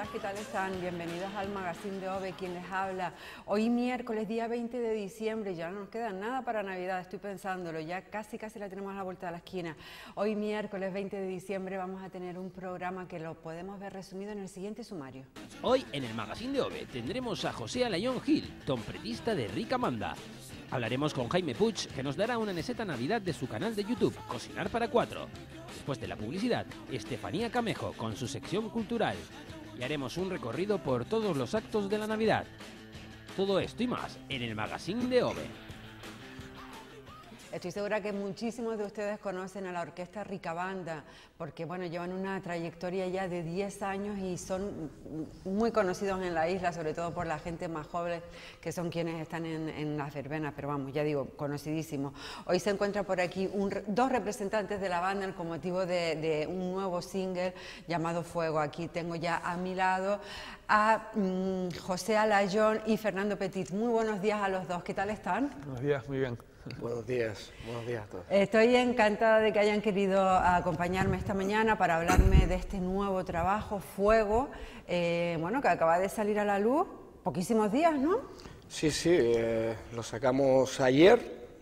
¿qué tal están? Bienvenidos al Magazine de OVE, quien les habla. Hoy miércoles, día 20 de diciembre, ya no nos queda nada para Navidad, estoy pensándolo, ya casi la tenemos a la vuelta de la esquina. Hoy miércoles 20 de diciembre vamos a tener un programa que lo podemos ver resumido en el siguiente sumario. Hoy en el Magazine de OVE tendremos a José Alayón Gil, trompetista de Rica Manda. Hablaremos con Jaime Puig, que nos dará una meseta Navidad de su canal de YouTube, Cocinar para Cuatro. Después de la publicidad, Estefanía Camejo con su sección cultural. Y haremos un recorrido por todos los actos de la Navidad. Todo esto y más en el Magazine de OVE. Estoy segura que muchísimos de ustedes conocen a la orquesta Rica Banda, porque bueno, llevan una trayectoria ya de 10 años y son muy conocidos en la isla, sobre todo por la gente más joven, que son quienes están en las verbenas, pero vamos, ya digo, conocidísimos. Hoy se encuentran por aquí dos representantes de la banda con motivo de un nuevo single llamado Fuego. Aquí tengo ya a mi lado a José Alayón y Fernando Petit. Muy buenos días a los dos, ¿qué tal están? Buenos días, muy bien. Buenos días a todos. Estoy encantada de que hayan querido acompañarme esta mañana para hablarme de este nuevo trabajo, Fuego, bueno, que acaba de salir a la luz, poquísimos días, ¿no? Sí, lo sacamos ayer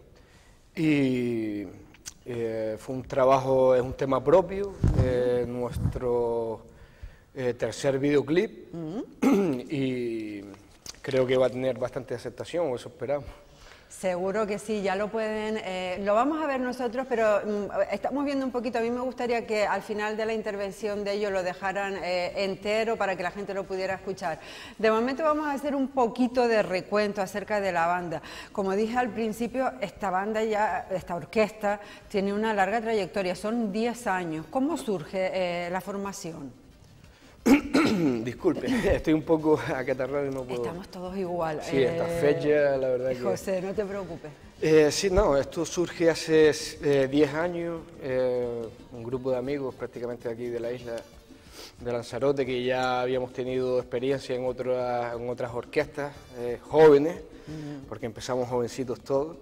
y fue un trabajo, es un tema propio, nuestro tercer videoclip y creo que va a tener bastante aceptación, o eso esperamos. Seguro que sí, ya lo pueden, lo vamos a ver nosotros, pero estamos viendo un poquito. A mí me gustaría que al final de la intervención de ellos lo dejaran entero para que la gente lo pudiera escuchar. De momento vamos a hacer un poquito de recuento acerca de la banda. Como dije al principio, esta banda esta orquesta tiene una larga trayectoria, son 10 años. ¿Cómo surge la formación? Disculpe, estoy un poco acatarrado y no puedo... Estamos todos igual. Sí, esta fecha, la verdad que... José, no te preocupes. Sí, no, esto surge hace 10 años, un grupo de amigos prácticamente aquí de la isla de Lanzarote, que ya habíamos tenido experiencia en otras orquestas jóvenes, porque empezamos jovencitos todos,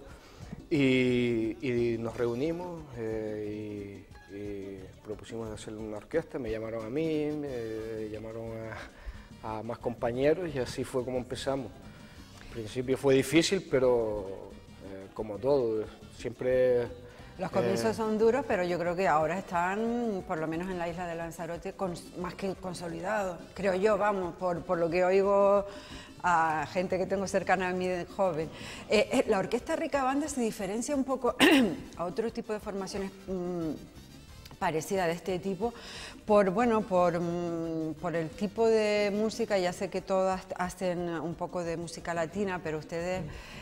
y nos reunimos y propusimos hacer una orquesta. Me llamaron a mí, me llamaron a más compañeros y así fue como empezamos. Al principio fue difícil, pero como todo, siempre... Los comienzos son duros, pero yo creo que ahora están, por lo menos en la isla de Lanzarote, más que consolidados, creo yo, vamos, por lo que oigo a gente que tengo cercana a mí de joven. La orquesta Rica Banda se diferencia un poco a otro tipo de formaciones parecida de este tipo, por el tipo de música. Ya sé que todas hacen un poco de música latina, pero ustedes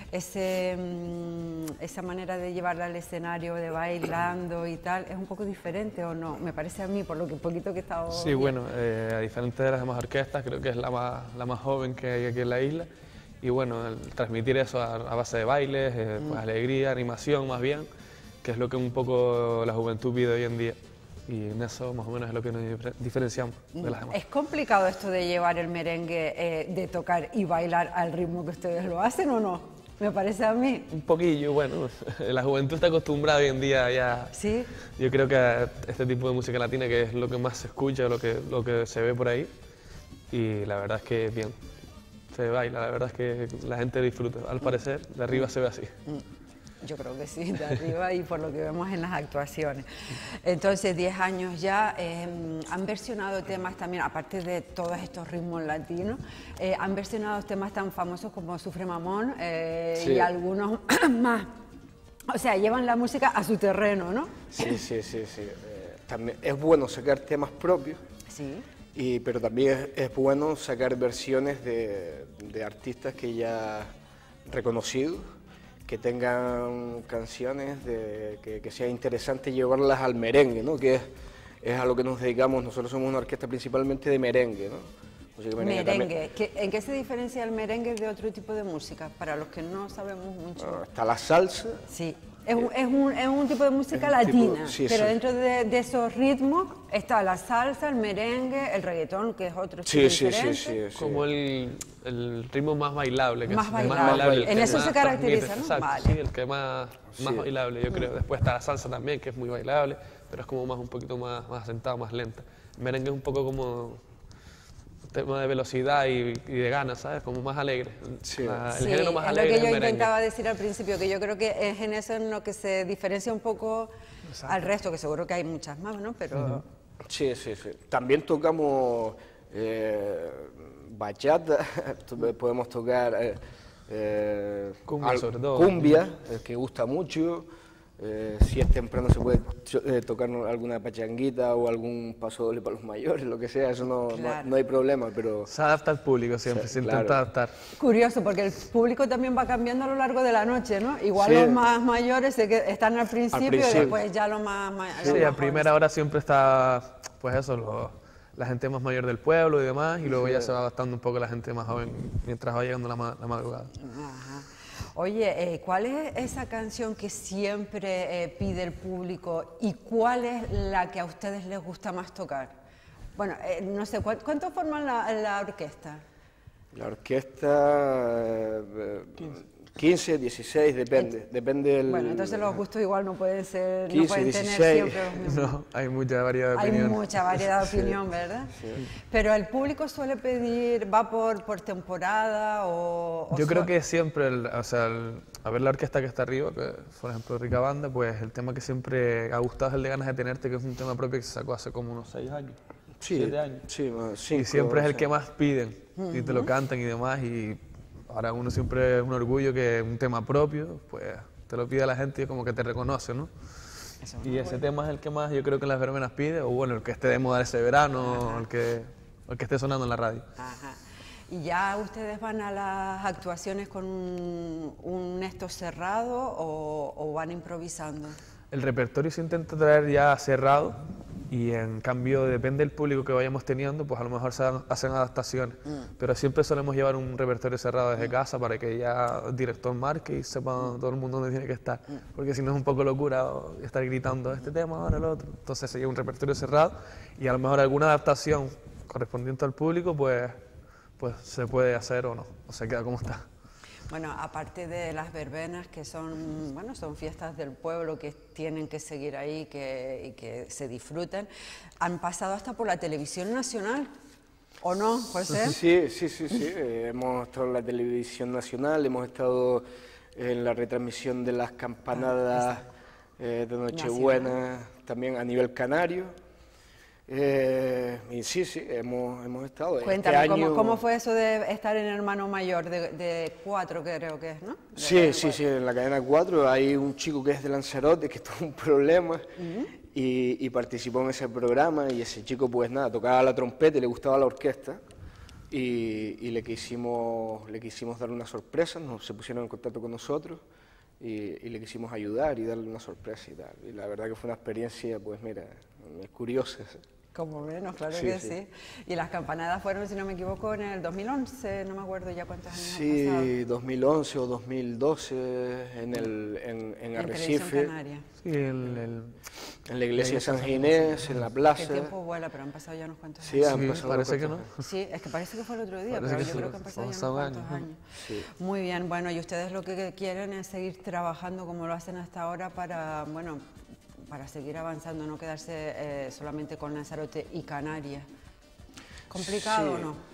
esa manera de llevarla al escenario, de bailando y tal, ¿es un poco diferente o no? Me parece a mí, por lo que poquito que he estado... Sí, bueno, a diferencia de las demás orquestas, creo que es la más joven que hay aquí en la isla, y bueno, transmitir eso a base de bailes, pues alegría, animación más bien, que es lo que un poco la juventud pide hoy en día, y en eso más o menos es lo que nos diferenciamos de las demás. ¿Es complicado esto de llevar el merengue, de tocar y bailar al ritmo que ustedes lo hacen o no? Me parece a mí. Un poquillo, bueno, la juventud está acostumbrada hoy en día ya. ¿Sí? Yo creo que a este tipo de música latina, que es lo que más se escucha, lo que se ve por ahí, y la verdad es que bien, se baila, la verdad es que la gente disfruta, al parecer, de arriba se ve así. Yo creo que sí, de arriba y por lo que vemos en las actuaciones. Entonces, 10 años ya, han versionado temas también, aparte de todos estos ritmos latinos, han versionado temas tan famosos como Sufre Mamón sí. Y algunos más. O sea, llevan la música a su terreno, ¿no? Sí. También es bueno sacar temas propios, sí. Pero también es bueno sacar versiones de artistas que ya reconocidos, que tengan canciones que sea interesante llevarlas al merengue, ¿no? Que es a lo que nos dedicamos. Nosotros somos una orquesta principalmente de merengue, ¿no? Merengue. ¿En qué se diferencia el merengue de otro tipo de música? Para los que no sabemos mucho. Bueno, está la salsa. Sí. Es un tipo de música latina, pero dentro de esos ritmos está la salsa, el merengue, el reggaetón, que es otro tipo diferente. Sí. Como el ritmo más bailable. Más bailable. En eso se caracteriza, ¿no? Exacto, vale. sí, el que más bailable, yo creo. Después está la salsa también, que es muy bailable, pero es como un poquito más asentado, más lenta. El merengue es un poco como tema de velocidad y de ganas, ¿sabes? Como más alegre. Sí. El género más alegre es lo que yo merengue. intentaba decir al principio, que yo creo que es en eso en lo que se diferencia un poco al resto, que seguro que hay muchas más, ¿no? Pero... Sí. También tocamos bachata, podemos tocar Cumbia, sobre todo. cumbia, que gusta mucho. Si es temprano se puede tocar alguna pachanguita o algún paso doble para los mayores, lo que sea, eso no hay problema, pero... Se adapta al público siempre, se intenta claro. adaptar. Curioso, porque el público también va cambiando a lo largo de la noche, ¿no? Igual Sí. los más mayores están al principio y después ya los más Sí, a primera hora siempre está, pues eso, la gente más mayor del pueblo y demás, y luego ya se va adaptando un poco la gente más joven mientras va llegando la madrugada. Ajá. Oye, ¿cuál es esa canción que siempre pide el público y cuál es la que a ustedes les gusta más tocar? Bueno, no sé, ¿cuánto forman la orquesta? La orquesta, 15, 16, depende del... Bueno, entonces los gustos igual no pueden ser, 15, no pueden 16. tener siempre los mismos. No, hay mucha variedad de Hay opinión. mucha variedad de opinión, ¿verdad? Sí. Pero el público suele pedir, ¿va por temporada o Yo creo que siempre, a ver la orquesta que está arriba, que por ejemplo Rica Banda, pues el tema que siempre ha gustado es el de Ganas de Tenerte, que es un tema propio que se sacó hace como unos 6 años, 7 años. Sí, Y siempre es el que más piden, y te lo cantan y demás, y ahora uno siempre es un orgullo que un tema propio, pues te lo pide la gente y como que te reconoce, ¿no? Y ese tema es el que más yo creo que las verbenas pide, o bueno, el que esté de moda ese verano, o el que esté sonando en la radio. Ajá. ¿Y ya ustedes van a las actuaciones con un esto cerrado o van improvisando? El repertorio se intenta traer ya cerrado, y en cambio depende del público que vayamos teniendo, pues a lo mejor se hacen adaptaciones, pero siempre solemos llevar un repertorio cerrado desde casa para que ya el director marque y sepa todo el mundo dónde tiene que estar, porque si no es un poco locura estar gritando este tema, ahora el otro. Entonces se lleva un repertorio cerrado y a lo mejor alguna adaptación correspondiente al público pues se puede hacer o no, o se queda como está. Bueno, aparte de las verbenas, que son, bueno, son fiestas del pueblo que tienen que seguir ahí y que se disfruten, han pasado hasta por la televisión nacional, ¿o no, José? Sí. Hemos estado en la televisión nacional, hemos estado en la retransmisión de las campanadas de Nochebuena, también a nivel canario. Y sí, hemos estado. Cuéntame, este año... ¿cómo fue eso de estar en Hermano Mayor, de 4 creo que es, ¿no? Sí, en la cadena 4 hay un chico que es de Lanzarote que tuvo un problema y participó en ese programa, y ese chico pues nada, tocaba la trompeta y le gustaba la orquesta y le quisimos dar una sorpresa, se pusieron en contacto con nosotros y le quisimos ayudar y darle una sorpresa y tal. Y la verdad que fue una experiencia, pues mira, curiosa. Como menos, claro que sí. Y las campanadas fueron, si no me equivoco, en el 2011, no me acuerdo ya cuántos años han pasado. Sí, 2011 o 2012 en Arrecife. Canaria. Sí, En la iglesia de San Ginés, en la plaza. El tiempo vuela, pero han pasado ya unos cuantos años. Sí, han pasado parece unos que no. cuantos Sí, es que parece que fue el otro día, Parece pero que yo sí, creo que han pasado ya pasado unos cuantos años, años. Sí. Muy bien, bueno, y ustedes lo que quieren es seguir trabajando como lo hacen hasta ahora para, bueno, para seguir avanzando, no quedarse solamente con Lanzarote y Canarias. ¿Complicado o no?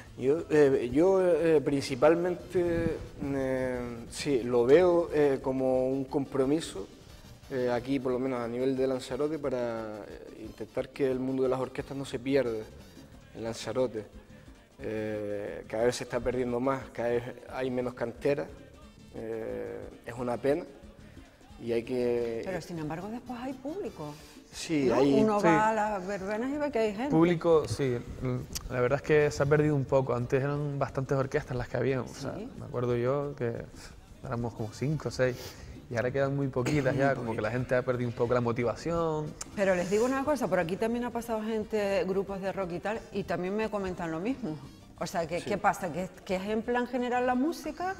Yo principalmente sí, lo veo como un compromiso aquí, por lo menos a nivel de Lanzarote, para intentar que el mundo de las orquestas no se pierda en Lanzarote. Cada vez se está perdiendo más, cada vez hay menos cantera, es una pena y hay que... Pero sin embargo después hay público. Sí, ¿no? hay... Uno sí. va a las verbenas y ve que hay gente. Público, sí, la verdad es que se ha perdido un poco. Antes eran bastantes orquestas las que habían, o sea, me acuerdo yo que éramos como 5 o 6 y ahora quedan muy poquitas ya, como que la gente ha perdido un poco la motivación. Pero les digo una cosa, por aquí también ha pasado gente, grupos de rock y tal, y también me comentan lo mismo. O sea, que, ¿qué pasa? ¿Que es en plan general la música?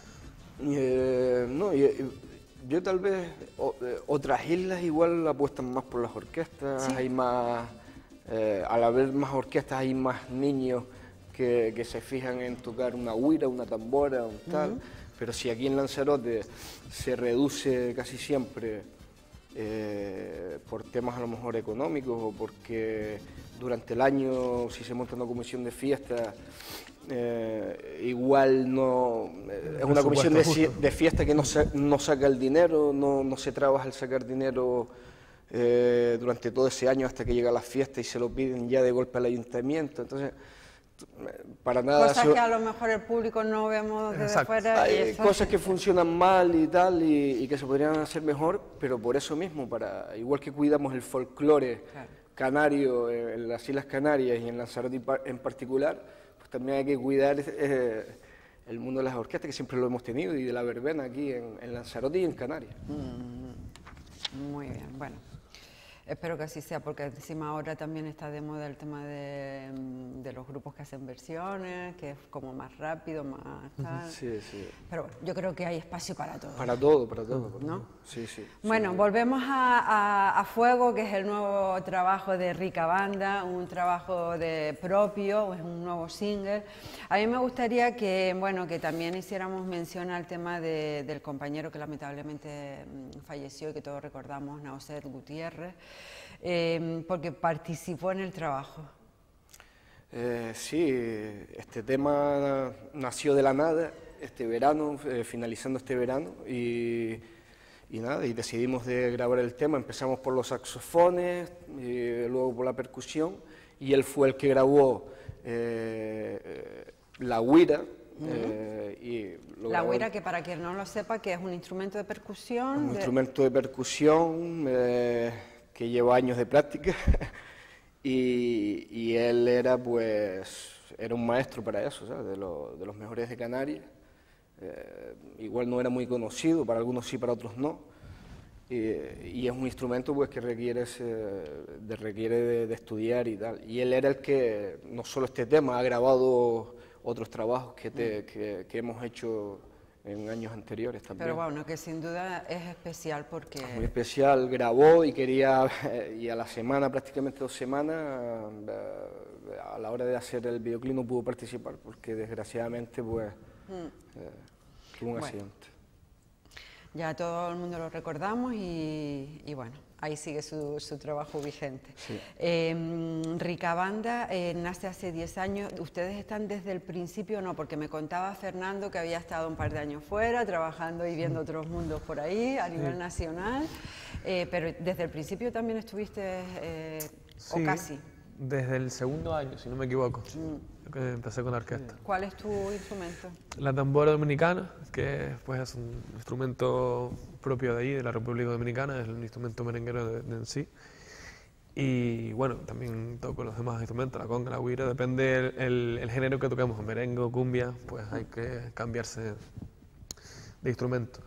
No, yo tal vez, otras islas igual apuestan más por las orquestas, Sí. hay más, al haber más orquestas hay más niños que se fijan en tocar una huira, una tambora, un tal, pero si aquí en Lanzarote se reduce casi siempre por temas a lo mejor económicos o porque durante el año, si se monta una comisión de fiesta, igual no es una comisión de fiesta que no saca el dinero, no se trabaja el sacar dinero durante todo ese año hasta que llega la fiesta y se lo piden ya de golpe al ayuntamiento. Entonces, para nada... Cosas que a lo mejor el público no vemos desde Exacto. fuera. Hay cosas que funcionan mal y tal, y que se podrían hacer mejor, pero por eso mismo, igual que cuidamos el folclore canario en las Islas Canarias y en Lanzarote en particular, pues también hay que cuidar el mundo de las orquestas, que siempre lo hemos tenido, y de la verbena aquí en Lanzarote y en Canarias. Muy bien, bueno. Espero que así sea, porque encima ahora también está de moda el tema de los grupos que hacen versiones, que es como más rápido, más tal. Sí, sí. Pero bueno, yo creo que hay espacio para todo. Para todo. ¿No? Sí, sí. Bueno, volvemos a Fuego, que es el nuevo trabajo de Rica Banda, un trabajo propio, es un nuevo single. A mí me gustaría que, bueno, que también hiciéramos mención al tema del compañero que lamentablemente falleció y que todos recordamos, Nauset Gutiérrez, porque participó en el trabajo. Sí, este tema nació de la nada, este verano, finalizando este verano, y nada, y decidimos de grabar el tema. Empezamos por los saxofones, luego por la percusión, y él fue el que grabó la güira. La güira, que para quien no lo sepa, que es un instrumento de percusión. Un instrumento de percusión que lleva años de práctica. Y él era un maestro para eso, ¿sabes? De los mejores de Canarias. Igual no era muy conocido, para algunos sí, para otros no. Y es un instrumento pues que requiere de estudiar y tal. Y él era el que, no solo este tema, ha grabado otros trabajos que hemos hecho en años anteriores también. Pero bueno, que sin duda es especial porque... Muy especial, grabó y quería, y a la semana, prácticamente 2 semanas, a la hora de hacer el videoclip no pudo participar porque desgraciadamente pues tuvo un accidente. Ya todo el mundo lo recordamos y bueno, ahí sigue su trabajo vigente. Sí. Rica Banda nace hace 10 años. ¿Ustedes están desde el principio o no? Porque me contaba Fernando que había estado un par de años fuera, trabajando y viendo otros mundos por ahí, a nivel nacional. Pero desde el principio también estuviste, sí, o casi. Desde el segundo año, si no me equivoco, que empecé con la orquesta. ¿Cuál es tu instrumento? La tambora dominicana, que pues, es un instrumento propio de ahí, de la República Dominicana, es un instrumento merenguero en sí. Y bueno, también toco los demás instrumentos, la conga, la güira, depende el género que toquemos, merengue o cumbia, pues hay que cambiarse de instrumento.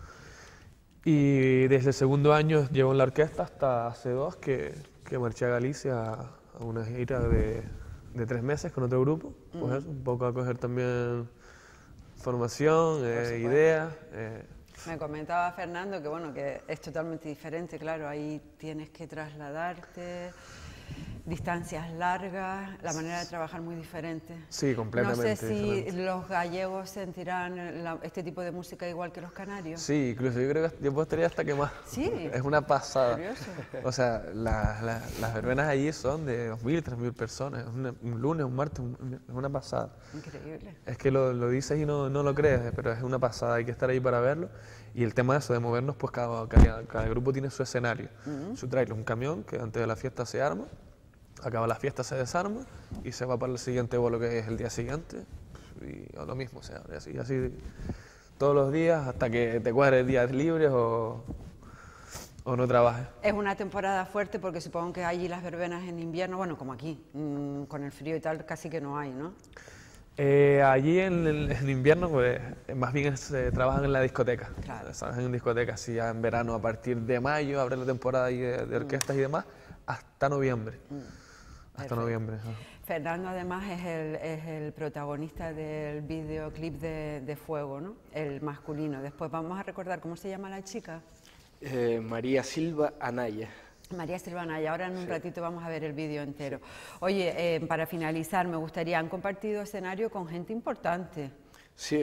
Y desde el segundo año llevo en la orquesta hasta hace 2 que marché a Galicia a una gira de 3 meses con otro grupo, pues eso, un poco a coger también formación, ideas. Me comentaba Fernando que bueno, que es totalmente diferente, claro, ahí tienes que trasladarte, distancias largas, la manera de trabajar muy diferente. Sí, completamente. No sé si diferente. los gallegos sentirán este tipo de música igual que los canarios. Sí, incluso yo creo que yo podría hasta que más. Sí. Es una pasada. Curioso. O sea, las verbenas allí son de 2.000, 3.000 personas. Es un lunes, un martes, es una pasada. Increíble. Es que lo dices y no lo crees, pero es una pasada, hay que estar ahí para verlo. Y el tema de eso, de movernos, pues cada grupo tiene su escenario. Su trailer, un camión que antes de la fiesta se arma, acaba la fiesta, se desarma y se va para el siguiente bolo, que es el día siguiente. Y lo mismo, o sea, así todos los días hasta que te cuadres días libres o no trabajes. Es una temporada fuerte porque supongo que allí las verbenas en invierno, bueno, como aquí, con el frío y tal, casi que no hay, ¿no? Allí en invierno, pues más bien trabajan en la discoteca. Claro. Trabajan en discotecas, sí, ya en verano, a partir de mayo, abre la temporada ahí de orquestas y demás, hasta noviembre. Hasta noviembre. Fernando además es el protagonista del videoclip de Fuego, ¿no? El masculino. Después vamos a recordar cómo se llama la chica. María Silva Anaya. María Silvana, y ahora en un ratito vamos a ver el vídeo entero. Oye, para finalizar, me gustaría, han compartido escenario con gente importante. Sí,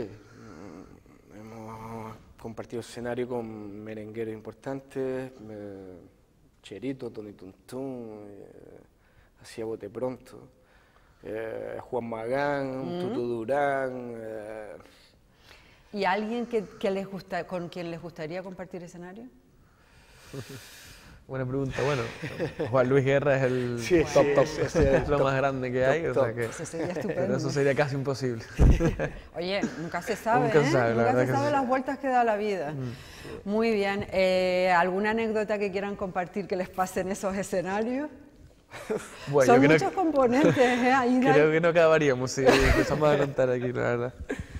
hemos compartido escenario con merengueros importantes, Cherito, Tony Tuntún, hacía Bote Pronto, Juan Magán, Tutu Durán. ¿Y alguien con quien les gustaría compartir escenario? Buena pregunta. Bueno, Juan Luis Guerra es el top, es lo más grande que hay. O sea que, eso sería estupendo. pero eso sería casi imposible. Oye, nunca se sabe, Nunca se sabe, nunca se sabe sí. las vueltas que da la vida. Muy bien. ¿Alguna anécdota que quieran compartir que les pase en esos escenarios? Bueno, Son muchos componentes, ahí creo que no acabaríamos si empezamos a contar aquí, la verdad.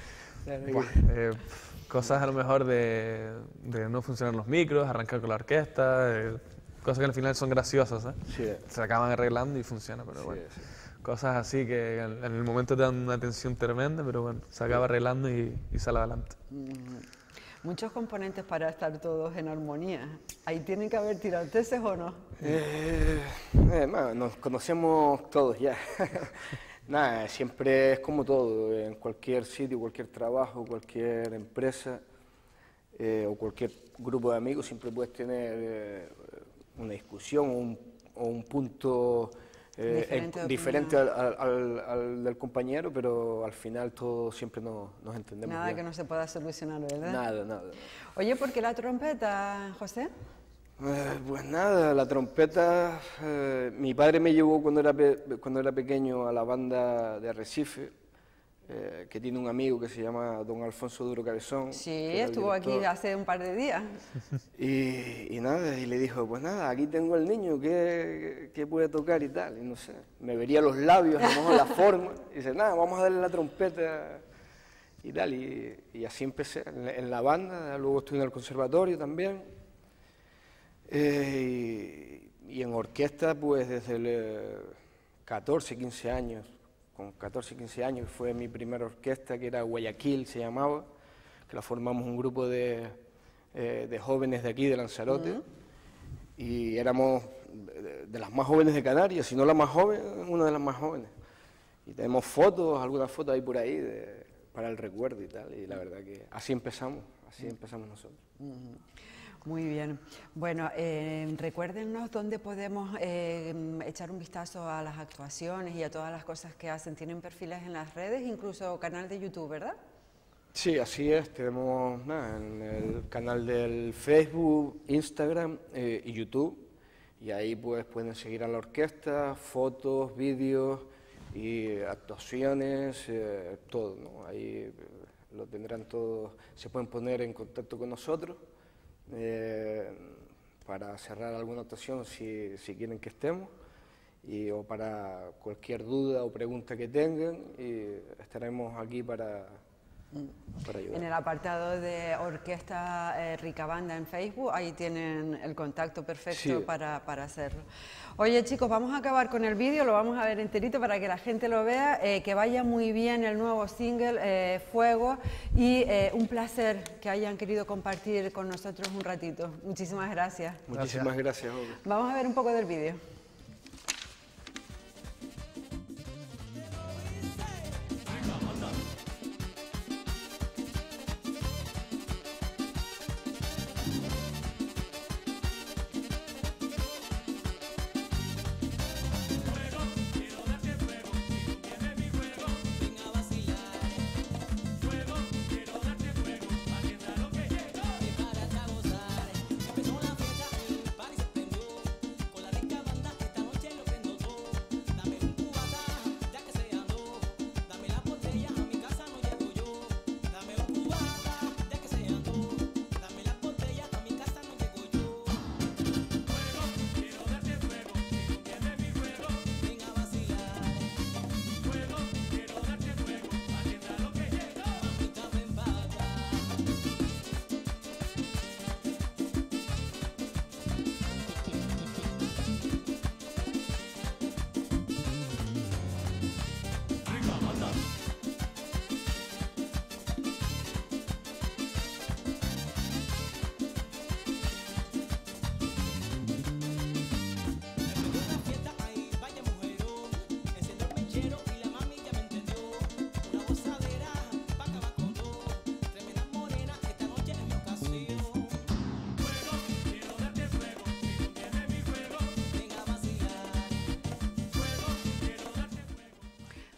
Cosas a lo mejor de no funcionar los micros, arrancar con la orquesta, cosas que al final son graciosas, ¿eh? Sí. Se acaban arreglando y funciona, pero bueno. Sí. Cosas así que en el momento te dan una tensión tremenda, pero bueno, se acaba arreglando y sale adelante. Muchos componentes para estar todos en armonía. ¿Ahí tienen que haber tiranteses o no? Nos conocemos todos ya. Nada, siempre es como todo, en cualquier sitio, cualquier trabajo, cualquier empresa o cualquier grupo de amigos siempre puedes tener una discusión o un punto diferente al del compañero, pero al final todos siempre nos entendemos. Nada bien. que no se pueda solucionar, ¿verdad? Nada. Oye, ¿por qué la trompeta, José? Pues nada, la trompeta, mi padre me llevó cuando era pequeño a la banda de Arrecife, que tiene un amigo que se llama don Alfonso Duro Cabezón. Sí, que era el estuvo aquí director. hace un par de días. Y nada, y le dijo, pues nada, aquí tengo el niño, ¿qué puede tocar y tal? Y no sé, me vería los labios, a lo mejor la forma, y dice, nada, vamos a darle la trompeta y tal. Y así empecé en la banda, luego estuve en el conservatorio también. Y en orquesta, pues desde 14, 15 años. Con 14, 15 años fue mi primera orquesta, que era Guayaquil, se llamaba, que la formamos un grupo de jóvenes de aquí, de Lanzarote. Y éramos de las más jóvenes de Canarias, si no la más joven, una de las más jóvenes. Y tenemos fotos, algunas fotos ahí por ahí, para el recuerdo y tal. Y la verdad que así empezamos nosotros. Muy bien. Bueno, recuérdenos dónde podemos echar un vistazo a las actuaciones y a todas las cosas que hacen. Tienen perfiles en las redes, incluso canal de YouTube, ¿verdad? Sí, así es. Tenemos en el canal del Facebook, Instagram y YouTube. Y ahí pues pueden seguir a la orquesta, fotos, vídeos y actuaciones, todo, ¿no? Ahí lo tendrán todo, se pueden poner en contacto con nosotros. Para cerrar alguna actuación si quieren que estemos o para cualquier duda o pregunta que tengan y estaremos aquí para ayudar. En el apartado de Orquesta Ricabanda en Facebook, ahí tienen el contacto perfecto Sí. para hacerlo. Oye chicos, vamos a acabar con el vídeo, lo vamos a ver enterito para que la gente lo vea, que vaya muy bien el nuevo single, Fuego, y un placer que hayan querido compartir con nosotros un ratito. Muchísimas gracias. Muchísimas gracias, Olga. Vamos a ver un poco del vídeo. Empezó la fiesta, el party se prendió, con la rica banda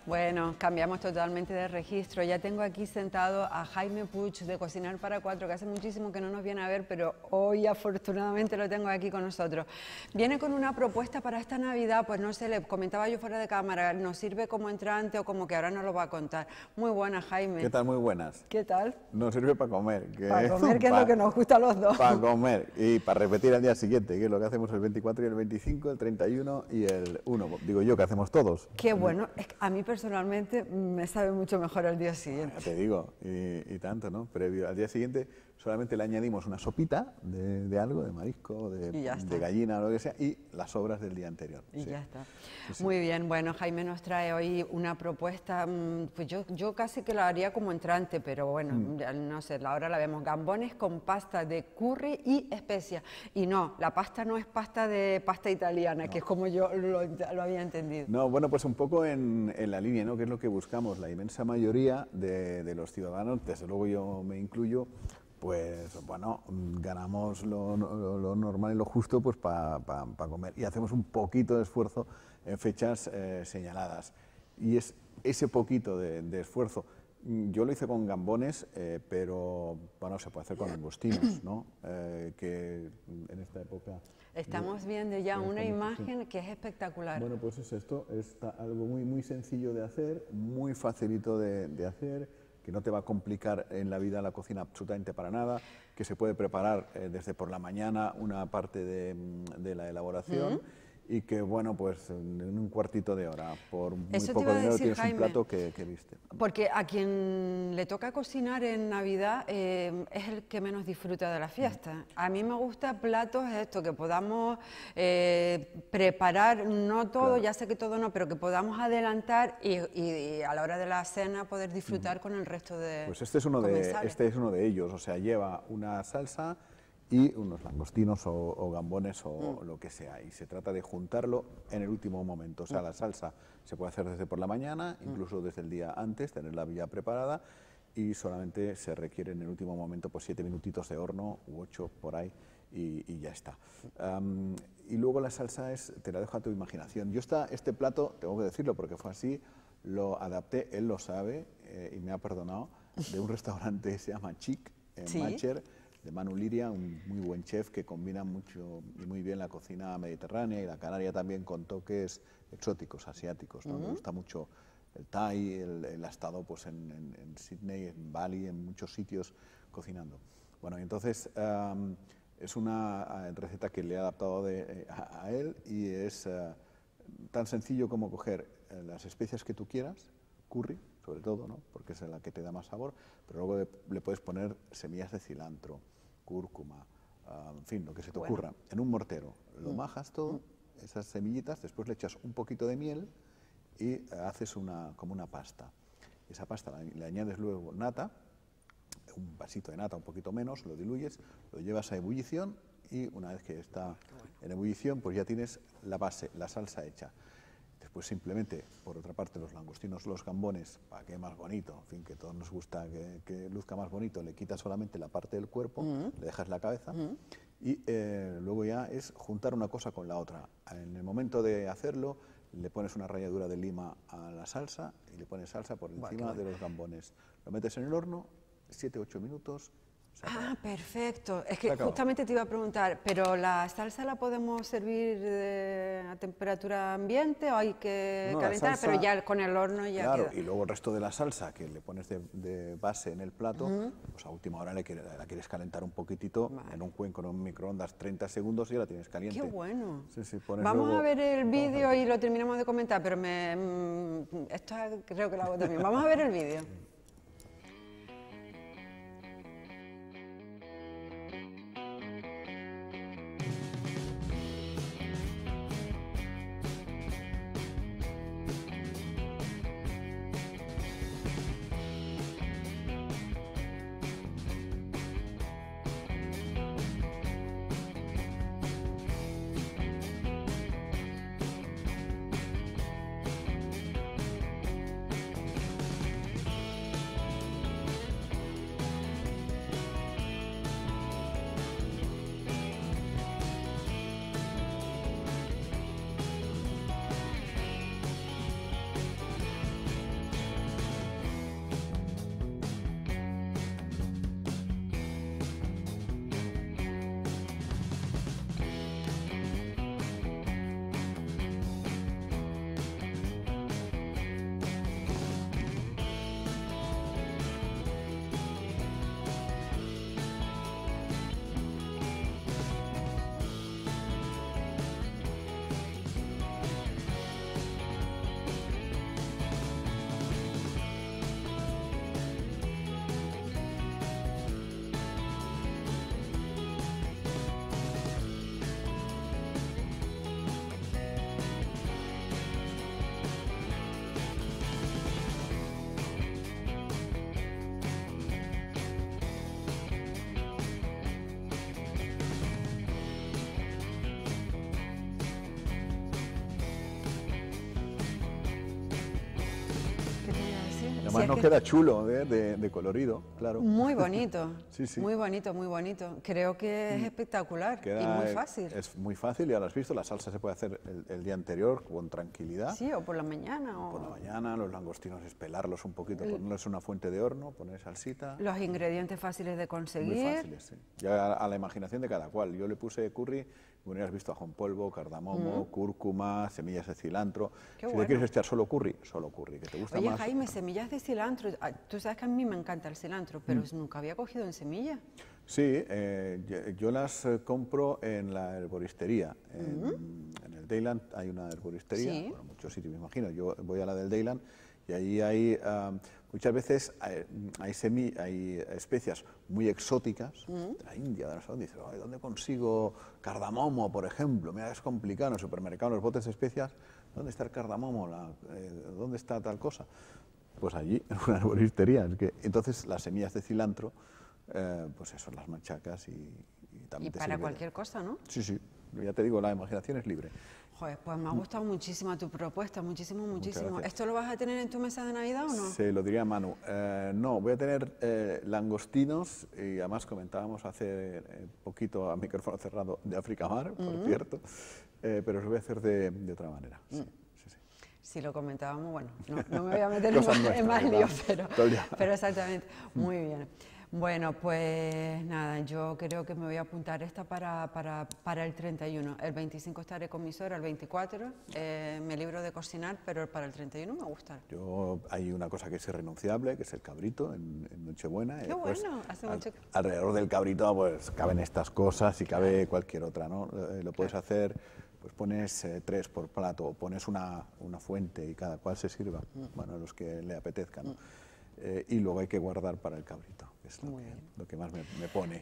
Bueno, cambiamos totalmente de registro. Ya tengo aquí sentado a Jaime Puig de Cocinar para Cuatro, que hace muchísimo que no nos viene a ver, pero hoy afortunadamente lo tengo aquí con nosotros. Viene con una propuesta para esta Navidad, pues no sé, le comentaba yo fuera de cámara, nos sirve como entrante o como que ahora nos lo va a contar. Muy buena, Jaime. ¿Qué tal? Muy buenas. ¿Qué tal? Nos sirve para comer. Para comer, que es lo que nos gusta a los dos. Para comer y para repetir al día siguiente, que es lo que hacemos el 24 y el 25, el 31 y el 1. Digo yo que hacemos todos. Qué bueno, es que a mí personalmente me sabe mucho mejor al día siguiente. Ya te digo, y tanto, ¿no? Previo al día siguiente solamente le añadimos una sopita de algo, de marisco, de gallina o lo que sea, y las sobras del día anterior. Y sí. ya está. Sí, sí. Muy bien, bueno, Jaime nos trae hoy una propuesta, pues yo casi que la haría como entrante, pero bueno, ya no sé, ahora la vemos, gambones con pasta de curry y especias. Y no, la pasta no es pasta de pasta italiana, no, que es como yo lo había entendido. No, bueno, pues un poco en la línea, ¿no? Que es lo que buscamos, la inmensa mayoría de los ciudadanos, desde luego yo me incluyo, pues bueno, ganamos lo normal y lo justo pues para comer y hacemos un poquito de esfuerzo en fechas señaladas. Y es ese poquito de esfuerzo. Yo lo hice con gambones, pero bueno, se puede hacer con langostinos, ¿no? Que en esta época... Estamos viendo ya una imagen que es espectacular. Bueno, pues es esto, es algo muy sencillo de hacer, muy facilito de hacer, que no te va a complicar en la vida la cocina absolutamente para nada, que se puede preparar desde por la mañana una parte de la elaboración y que, bueno, pues en un cuartito de hora, por muy poco dinero tienes Jaime, un plato que viste. Porque a quien le toca cocinar en Navidad es el que menos disfruta de la fiesta. A mí me gusta platos que podamos preparar, no todo, claro, ya sé que todo no, pero que podamos adelantar y a la hora de la cena poder disfrutar con el resto de Pues este es uno de ellos, o sea, lleva una salsa y unos langostinos o gambones o lo que sea, y se trata de juntarlo en el último momento. O sea, la salsa se puede hacer desde por la mañana, incluso desde el día antes, tenerla ya preparada, y solamente se requiere en el último momento pues 7 minutitos de horno u 8 por ahí y ya está. Y luego la salsa te la dejo a tu imaginación. Yo este plato, tengo que decirlo porque fue así, lo adapté, él lo sabe y me ha perdonado, de un restaurante que se llama Chic en Mácher, de Manu Liria, un muy buen chef que combina mucho y muy bien la cocina mediterránea y la canaria también con toques exóticos, asiáticos, ¿no? Me gusta mucho el Thai, él ha estado pues en Sydney, en Bali, en muchos sitios cocinando. Bueno, y entonces es una receta que le he adaptado a él y es tan sencillo como coger las especias que tú quieras, curry sobre todo, ¿no? Porque es la que te da más sabor, pero luego le puedes poner semillas de cilantro, cúrcuma, en fin, lo que se te ocurra. En un mortero lo majas todo, esas semillitas, después le echas un poquito de miel y haces como una pasta. Esa pasta le añades luego nata, un vasito de nata, un poquito menos, lo diluyes, lo llevas a ebullición y una vez que está en ebullición, pues ya tienes la base, la salsa hecha. Después simplemente, por otra parte, los langostinos, los gambones, para que quede más bonito, en fin, que a todos nos gusta que luzca más bonito, le quitas solamente la parte del cuerpo, le dejas la cabeza y luego ya es juntar una cosa con la otra. En el momento de hacerlo, le pones una ralladura de lima a la salsa y le pones salsa por encima de los gambones. Lo metes en el horno, 7-8 minutos. Ah, perfecto. Es que justamente te iba a preguntar, ¿pero la salsa la podemos servir a temperatura ambiente o hay que calentar? Salsa, pero ya con el horno ya claro, queda. Y luego el resto de la salsa que le pones de base en el plato, pues a última hora la quieres calentar un poquitito en un cuenco, en un microondas, 30 segundos y ya la tienes caliente. ¡Qué bueno! Sí, vamos a ver el vídeo y lo terminamos de comentar, pero esto creo que lo hago también. Vamos a ver el vídeo. Además no queda chulo de colorido, claro. Muy bonito, Sí, sí. muy bonito, muy bonito. Creo que es espectacular y muy fácil. Es muy fácil, ya lo has visto, la salsa se puede hacer el día anterior con tranquilidad. Sí, o por la mañana. O... Por la mañana, los langostinos es pelarlos un poquito, ponerlos en una fuente de horno, poner salsita. Los ingredientes fáciles de conseguir. Muy fáciles, sí. Ya a la imaginación de cada cual. Yo le puse curry, bueno, ya has visto ajo en polvo, cardamomo, cúrcuma, semillas de cilantro. Qué Si bueno. le quieres echar solo curry, que te gusta Oye, más. Jaime, semillas de cilantro. Tú sabes que a mí me encanta el cilantro, pero nunca había cogido en semilla. Sí, yo las compro en la herboristería. En el Dayland hay una herboristería, Sí. bueno, muchos sitios me imagino. Yo voy a la del Dayland y ahí hay, muchas veces hay especias muy exóticas, de la India, de no sé dónde. Dices, "Ay, ¿dónde consigo cardamomo, por ejemplo? Mira, es complicado en el supermercado, en los botes de especias. ¿Dónde está el cardamomo? ¿Dónde está tal cosa? Pues allí, en una herboristería. Entonces, las semillas de cilantro, pues eso, las machacas y también Y te para sirve. cualquier cosa, ¿no? Sí, sí. Ya te digo, la imaginación es libre. Joder, pues me ha gustado muchísimo tu propuesta, muchísimo, muchísimo. gracias. ¿Esto lo vas a tener en tu mesa de Navidad o no? Se lo diría a Manu. No, voy a tener langostinos y además comentábamos hace poquito a micrófono cerrado de África Mar, por cierto, pero lo voy a hacer de otra manera. Sí, sí, sí. Si lo comentábamos, bueno, no me voy a meter Cosas en más nuestras, líos, ¿verdad? Todo el día. pero exactamente. Muy bien. Bueno, pues nada, yo creo que me voy a apuntar esta para el 31. El 25 estaré con mi suegra, el 24 me libro de cocinar, pero para el 31 me gusta. Hay una cosa que es irrenunciable, que es el cabrito en Nochebuena. Qué bueno, hace mucho que... Alrededor del cabrito pues caben estas cosas y cabe cualquier otra, ¿no? Lo puedes hacer, pues pones 3 por plato, o pones una fuente y cada cual se sirva, bueno, los que le apetezcan, ¿no? Y luego hay que guardar para el cabrito, que es lo que más me pone.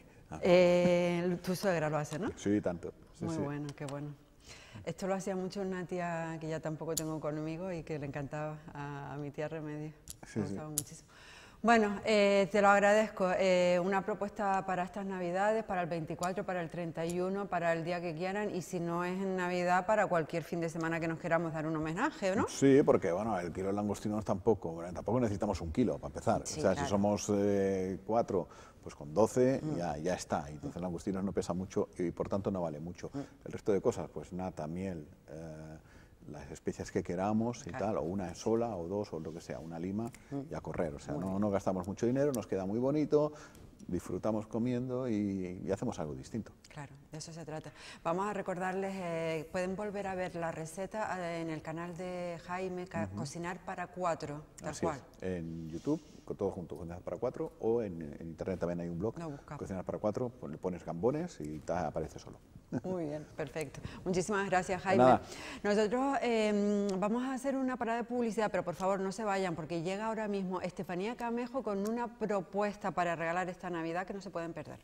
Tu suegra lo hace, ¿no? Sí, tanto. Sí, Muy sí. bueno, qué bueno. Esto lo hacía mucho una tía que ya tampoco tengo conmigo y que le encantaba a mi tía Remedio. Sí, Me sí. gustaba muchísimo. Bueno, te lo agradezco. Una propuesta para estas Navidades, para el 24, para el 31, para el día que quieran y si no es en Navidad, para cualquier fin de semana que nos queramos dar un homenaje, ¿no? Sí, porque bueno, el kilo de langostinos tampoco necesitamos 1 kilo para empezar. Sí, o sea, claro. si somos 4, pues con 12 ya está. Y entonces el langostinos no pesa mucho y por tanto no vale mucho. El resto de cosas, pues nata, miel, las especias que queramos y tal, o una sola o 2 o lo que sea, una lima y a correr. O sea, no gastamos mucho dinero, nos queda muy bonito, disfrutamos comiendo y hacemos algo distinto. Claro, de eso se trata. Vamos a recordarles, pueden volver a ver la receta en el canal de Jaime, Cocinar para 4, tal Así cual. es, en YouTube, todo junto, Cocinar para 4, o en internet también hay un blog, Lo buscamos. Cocinar para 4, le pones gambones y aparece solo. Muy bien, perfecto. Muchísimas gracias, De Jaime. nada. Nosotros vamos a hacer una parada de publicidad, pero por favor no se vayan, porque llega ahora mismo Estefanía Camejo con una propuesta para regalar esta Navidad que no se pueden perder.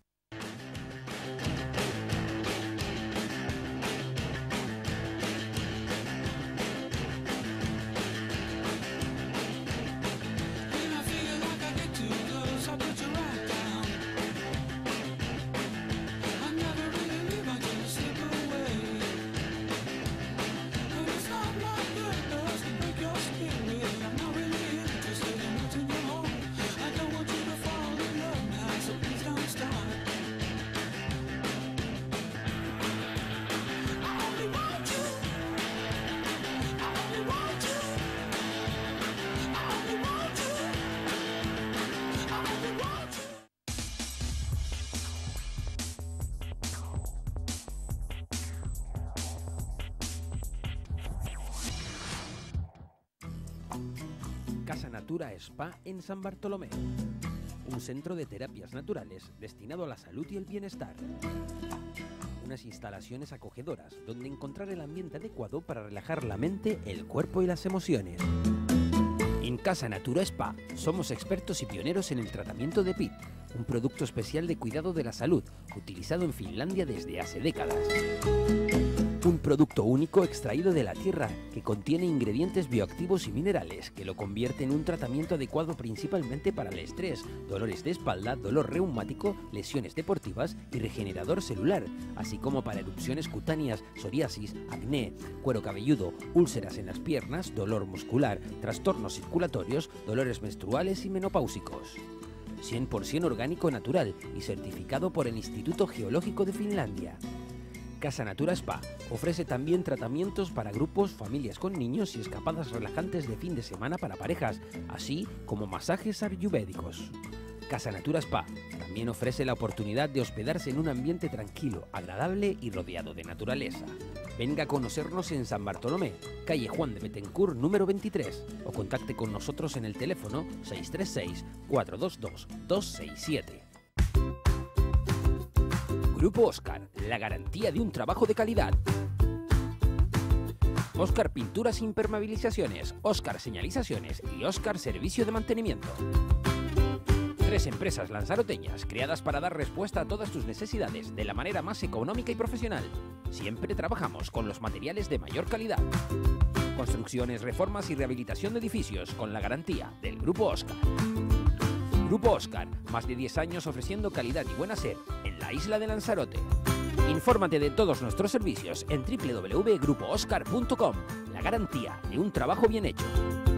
Casa Natura Spa en San Bartolomé. Un centro de terapias naturales destinado a la salud y el bienestar. Unas instalaciones acogedoras donde encontrar el ambiente adecuado para relajar la mente, el cuerpo y las emociones. En Casa Natura Spa somos expertos y pioneros en el tratamiento de PIT, un producto especial de cuidado de la salud utilizado en Finlandia desde hace décadas. un producto único extraído de la tierra que contiene ingredientes bioactivos y minerales que lo convierten en un tratamiento adecuado principalmente para el estrés, dolores de espalda, dolor reumático, lesiones deportivas y regenerador celular, así como para erupciones cutáneas, psoriasis, acné, cuero cabelludo, úlceras en las piernas, dolor muscular, trastornos circulatorios, dolores menstruales y menopáusicos. 100% orgánico natural y certificado por el Instituto Geológico de Finlandia. Casa Natura Spa ofrece también tratamientos para grupos, familias con niños y escapadas relajantes de fin de semana para parejas, así como masajes ayurvédicos. Casa Natura Spa también ofrece la oportunidad de hospedarse en un ambiente tranquilo, agradable y rodeado de naturaleza. Venga a conocernos en San Bartolomé, calle Juan de Betancourt número 23, o contacte con nosotros en el teléfono 636-422-267. Grupo Oscar, la garantía de un trabajo de calidad. Oscar Pinturas e Impermeabilizaciones, Oscar Señalizaciones y Oscar Servicio de Mantenimiento. 3 empresas lanzaroteñas creadas para dar respuesta a todas tus necesidades de la manera más económica y profesional. Siempre trabajamos con los materiales de mayor calidad. Construcciones, reformas y rehabilitación de edificios con la garantía del Grupo Oscar. Grupo Oscar, más de 10 años ofreciendo calidad y buen hacer en la isla de Lanzarote. Infórmate de todos nuestros servicios en www.grupooscar.com. La garantía de un trabajo bien hecho.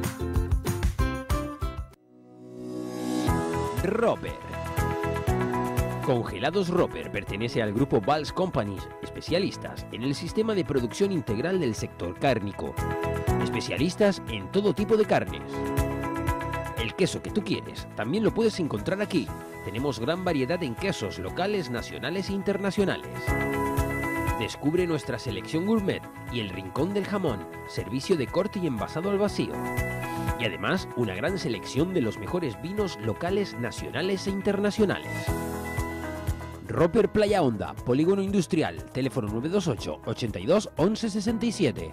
Roper. Congelados Roper pertenece al grupo Valls Companies, especialistas en el sistema de producción integral del sector cárnico. Especialistas en todo tipo de carnes. El queso que tú quieres también lo puedes encontrar aquí. Tenemos gran variedad en quesos locales, nacionales e internacionales. Descubre nuestra selección gourmet y el rincón del jamón, servicio de corte y envasado al vacío. Y además una gran selección de los mejores vinos locales, nacionales e internacionales. Roper Playa Honda, Polígono Industrial, teléfono 928 82 11 67.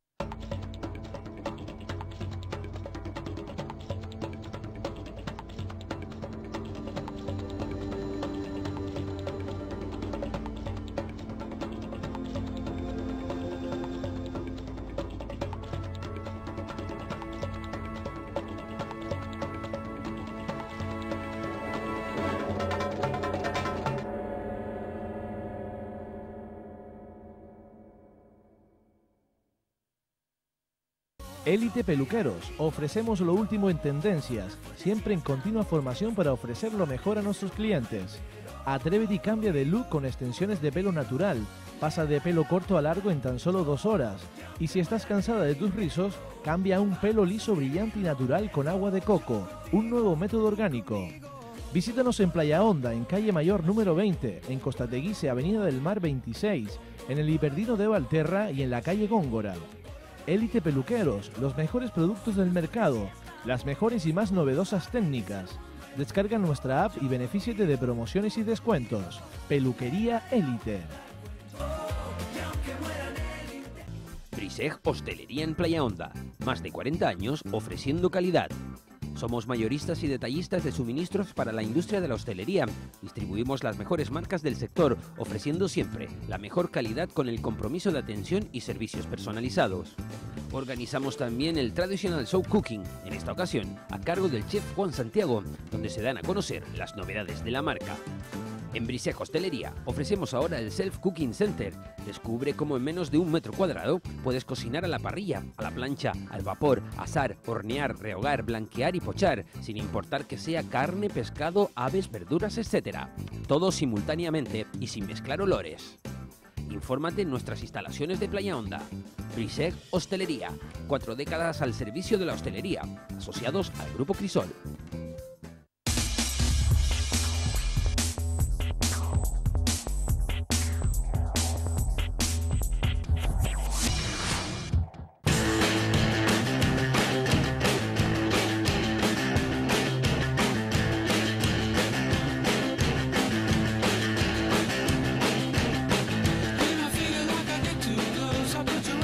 Élite Peluqueros, ofrecemos lo último en tendencias, siempre en continua formación para ofrecer lo mejor a nuestros clientes. Atrévete y cambia de look con extensiones de pelo natural, pasa de pelo corto a largo en tan solo 2 horas. Y si estás cansada de tus rizos, cambia a un pelo liso, brillante y natural con agua de coco, un nuevo método orgánico. Visítanos en Playa Honda, en calle Mayor número 20, en Costa Teguise, Avenida del Mar 26, en el Hiperdino de Valterra y en la calle Góngora. Élite Peluqueros, los mejores productos del mercado, las mejores y más novedosas técnicas. Descarga nuestra app y benefíciate de promociones y descuentos. Peluquería Élite. Briseg Hostelería en Playa Honda. Más de 40 años ofreciendo calidad. Somos mayoristas y detallistas de suministros para la industria de la hostelería. Distribuimos las mejores marcas del sector, ofreciendo siempre la mejor calidad con el compromiso de atención y servicios personalizados. Organizamos también el Traditional Show Cooking, en esta ocasión a cargo del chef Juan Santiago, donde se dan a conocer las novedades de la marca. En Briseg Hostelería ofrecemos ahora el Self Cooking Center. Descubre cómo en menos de 1 metro cuadrado puedes cocinar a la parrilla, a la plancha, al vapor, asar, hornear, rehogar, blanquear y pochar, sin importar que sea carne, pescado, aves, verduras, etc. Todo simultáneamente y sin mezclar olores. Infórmate en nuestras instalaciones de Playa Honda. Briseg Hostelería, 4 décadas al servicio de la hostelería, asociados al Grupo Crisol.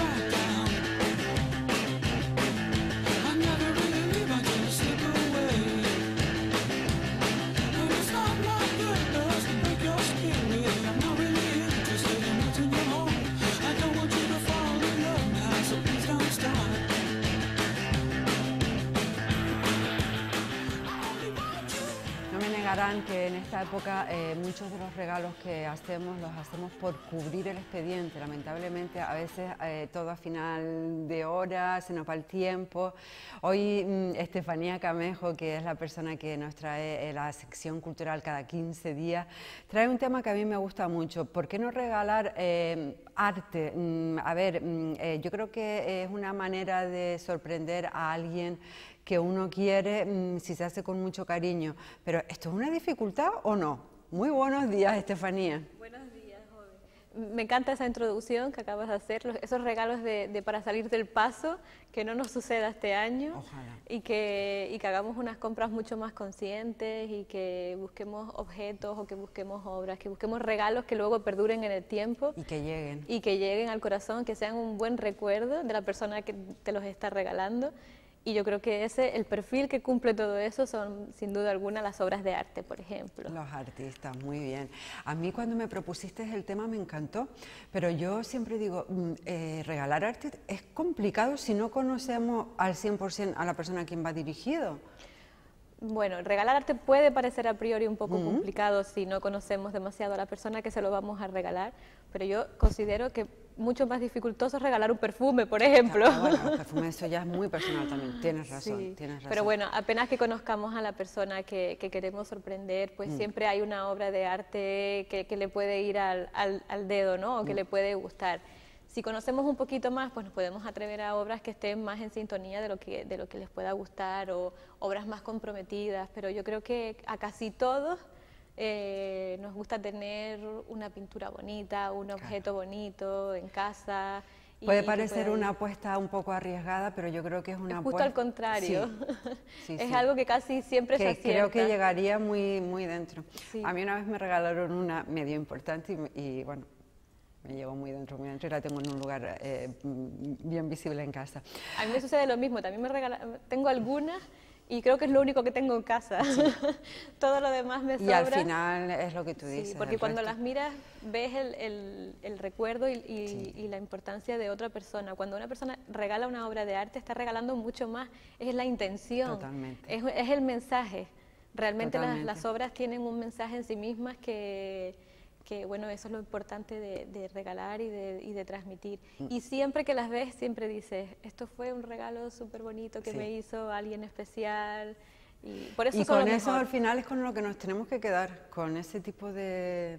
Away. sabrán que en esta época muchos de los regalos que hacemos los hacemos por cubrir el expediente. Lamentablemente a veces todo a final de hora, se nos va el tiempo. Hoy Estefanía Camejo, que es la persona que nos trae la sección cultural cada 15 días, trae un tema que a mí me gusta mucho. ¿Por qué no regalar arte? A ver, yo creo que es una manera de sorprender a alguien que uno quiere si se hace con mucho cariño. Pero ¿esto es una dificultad o no? Muy buenos días, Estefanía. Buenos días, joven. Me encanta esa introducción que acabas de hacer, esos regalos para salir del paso, que no nos suceda este año. Ojalá. Y que hagamos unas compras mucho más conscientes y que busquemos objetos o que busquemos obras, que busquemos regalos que luego perduren en el tiempo. Y que lleguen. Y que lleguen al corazón, que sean un buen recuerdo de la persona que te los está regalando. Y yo creo que el perfil que cumple todo eso son, sin duda alguna, las obras de arte, por ejemplo. Los artistas, muy bien. A mí cuando me propusiste el tema me encantó, pero yo siempre digo, regalar arte es complicado si no conocemos al 100% a la persona a quien va dirigido. Bueno, regalar arte puede parecer a priori un poco complicado si no conocemos demasiado a la persona que se lo vamos a regalar, pero yo considero que mucho más dificultoso es regalar un perfume, por ejemplo. Bueno, los perfumes, eso ya es muy personal también, tienes razón, sí. tienes razón. Pero bueno, apenas que conozcamos a la persona que queremos sorprender, pues siempre hay una obra de arte que le puede ir al dedo, ¿no? O que le puede gustar. Si conocemos un poquito más, pues nos podemos atrever a obras que estén más en sintonía de lo que les pueda gustar o obras más comprometidas, pero yo creo que a casi todos nos gusta tener una pintura bonita, un objeto bonito en casa. Puede parecer una apuesta un poco arriesgada, pero yo creo que es una apuesta... Justo al contrario, sí, es algo que casi siempre se acierta. Creo que llegaría muy, muy dentro. Sí. A mí una vez me regalaron una medio importante y bueno, me llevo muy dentro y la tengo en un lugar bien visible en casa. A mí me sucede lo mismo, también tengo algunas y creo que es lo único que tengo en casa. Sí. Todo lo demás me sobra. Y al final es lo que tú dices. Sí, porque cuando las miras ves el recuerdo y la importancia de otra persona. Cuando una persona regala una obra de arte está regalando mucho más, es la intención. Totalmente. Es el mensaje. Realmente las obras tienen un mensaje en sí mismas que bueno, eso es lo importante de regalar y de transmitir. Y siempre que las ves, siempre dices, esto fue un regalo súper bonito que me hizo alguien especial. Y por eso con eso al final es con lo que nos tenemos que quedar, con ese tipo de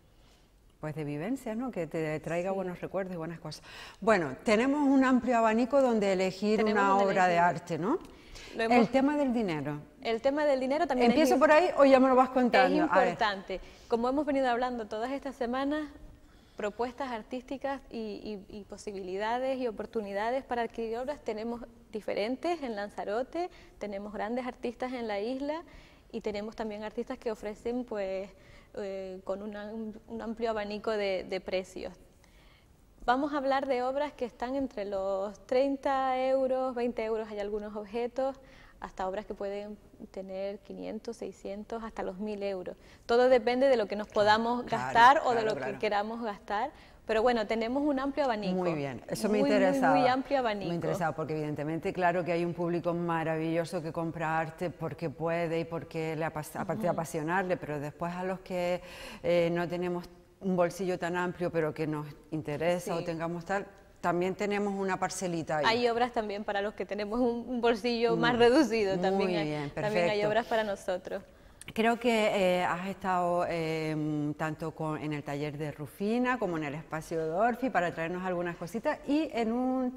vivencias, ¿no? Que te traiga buenos recuerdos y buenas cosas. Bueno, tenemos un amplio abanico donde elegir una obra de arte, ¿no? El tema del dinero. El tema del dinero también ¿Empiezo por ahí o ya me lo vas contando? Es importante. Como hemos venido hablando todas estas semanas, propuestas artísticas y posibilidades y oportunidades para adquirir obras tenemos diferentes en Lanzarote, tenemos grandes artistas en la isla y tenemos también artistas que ofrecen pues con un amplio abanico de precios. Vamos a hablar de obras que están entre los 30 euros, 20 euros, hay algunos objetos, hasta obras que pueden tener 500, 600, hasta los 1000 euros. Todo depende de lo que nos podamos gastar o de lo que queramos gastar. Pero bueno, tenemos un amplio abanico. Muy bien, eso me interesaba. Muy amplio abanico. Me interesaba porque evidentemente, claro que hay un público maravilloso que compra arte porque puede y porque aparte de apasionarle, pero después a los que no tenemos un bolsillo tan amplio pero que nos interesa o tengamos tal, también tenemos una parcelita ahí. Hay obras también para los que tenemos un bolsillo más reducido, también hay obras para nosotros. Creo que has estado tanto en el taller de Rufina como en el espacio de Orfi para traernos algunas cositas y en un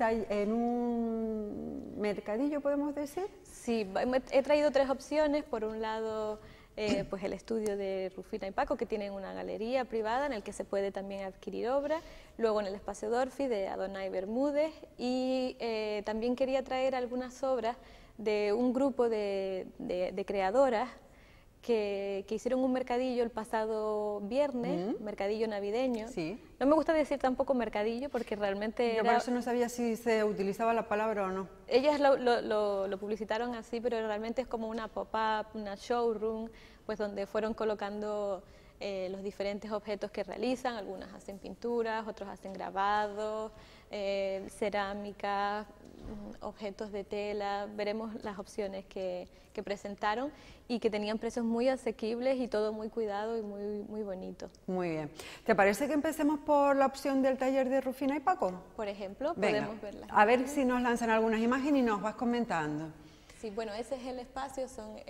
mercadillo, ¿podemos decir? Sí, he traído 3 opciones. Por un lado, pues el estudio de Rufina y Paco, que tienen una galería privada en el que se puede también adquirir obra. Luego en el espacio de Orfi de Adonai Bermúdez y también quería traer algunas obras de un grupo de creadoras que hicieron un mercadillo el pasado viernes, mercadillo navideño. Sí. No me gusta decir tampoco mercadillo porque realmente Yo por eso no sabía si se utilizaba la palabra o no. Ellas lo publicitaron así, pero realmente es como una pop-up, una showroom, pues donde fueron colocando los diferentes objetos que realizan. Algunas hacen pinturas, otros hacen grabados, cerámica, objetos de tela. Veremos las opciones que presentaron y que tenían precios muy asequibles y todo muy cuidado y muy bonito. Muy bien. ¿Te parece que empecemos por la opción del taller de Rufina y Paco? Por ejemplo, Venga, podemos verlas. a ver si nos lanzan algunas imágenes y nos vas comentando. Sí, bueno, ese es el espacio,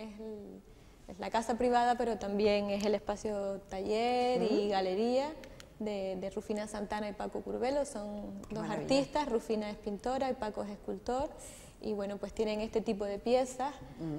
es la casa privada, pero también es el espacio taller y galería de Rufina Santana y Paco Curbelo. Son dos artistas, Rufina es pintora y Paco es escultor, y bueno, pues tienen este tipo de piezas.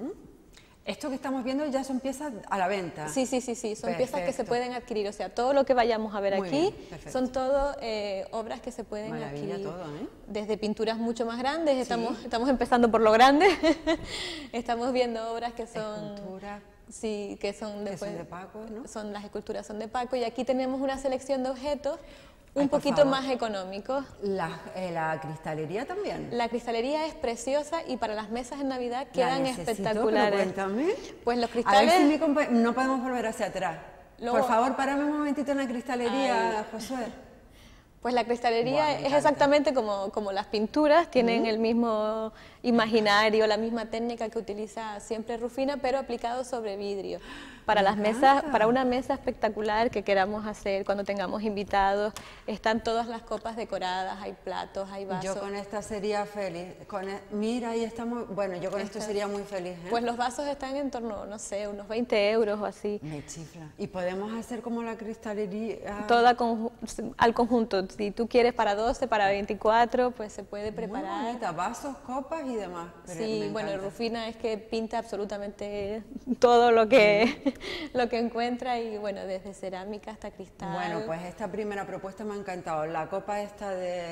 Esto que estamos viendo ya son piezas a la venta. Sí, son piezas que se pueden adquirir, o sea, todo lo que vayamos a ver muy aquí bien, son todo obras que se pueden adquirir. Todo, ¿eh? Desde pinturas mucho más grandes, estamos empezando por lo grande, estamos viendo obras que son... Escultura. Sí, que son de Paco, ¿no? Las esculturas son de Paco, y aquí tenemos una selección de objetos un poquito más económicos. La cristalería también. La cristalería es preciosa y para las mesas en Navidad quedan espectaculares. Pero cuéntame. Pues los cristales... A ver si no podemos volver hacia atrás. Luego, por favor, párame un momentito en la cristalería, Josué. Pues la cristalería es exactamente como las pinturas, tienen el mismo imaginario, la misma técnica que utiliza siempre Rufina, pero aplicado sobre vidrio. Para las mesas, para una mesa espectacular que queramos hacer cuando tengamos invitados, están todas las copas decoradas, hay platos, hay vasos. Yo con esta sería feliz. Mira, ahí estamos. Bueno, yo con esto sería muy feliz, ¿eh? Pues los vasos están en torno, no sé, unos 20 euros o así. Me chifla. Y podemos hacer como la cristalería. Toda al conjunto. Si tú quieres para 12, para 24, pues se puede preparar. Muy bonita, vasos, copas y demás. Sí, bueno, Rufina es que pinta absolutamente todo lo que encuentra, y bueno, desde cerámica hasta cristal. Bueno, pues esta primera propuesta me ha encantado. La copa esta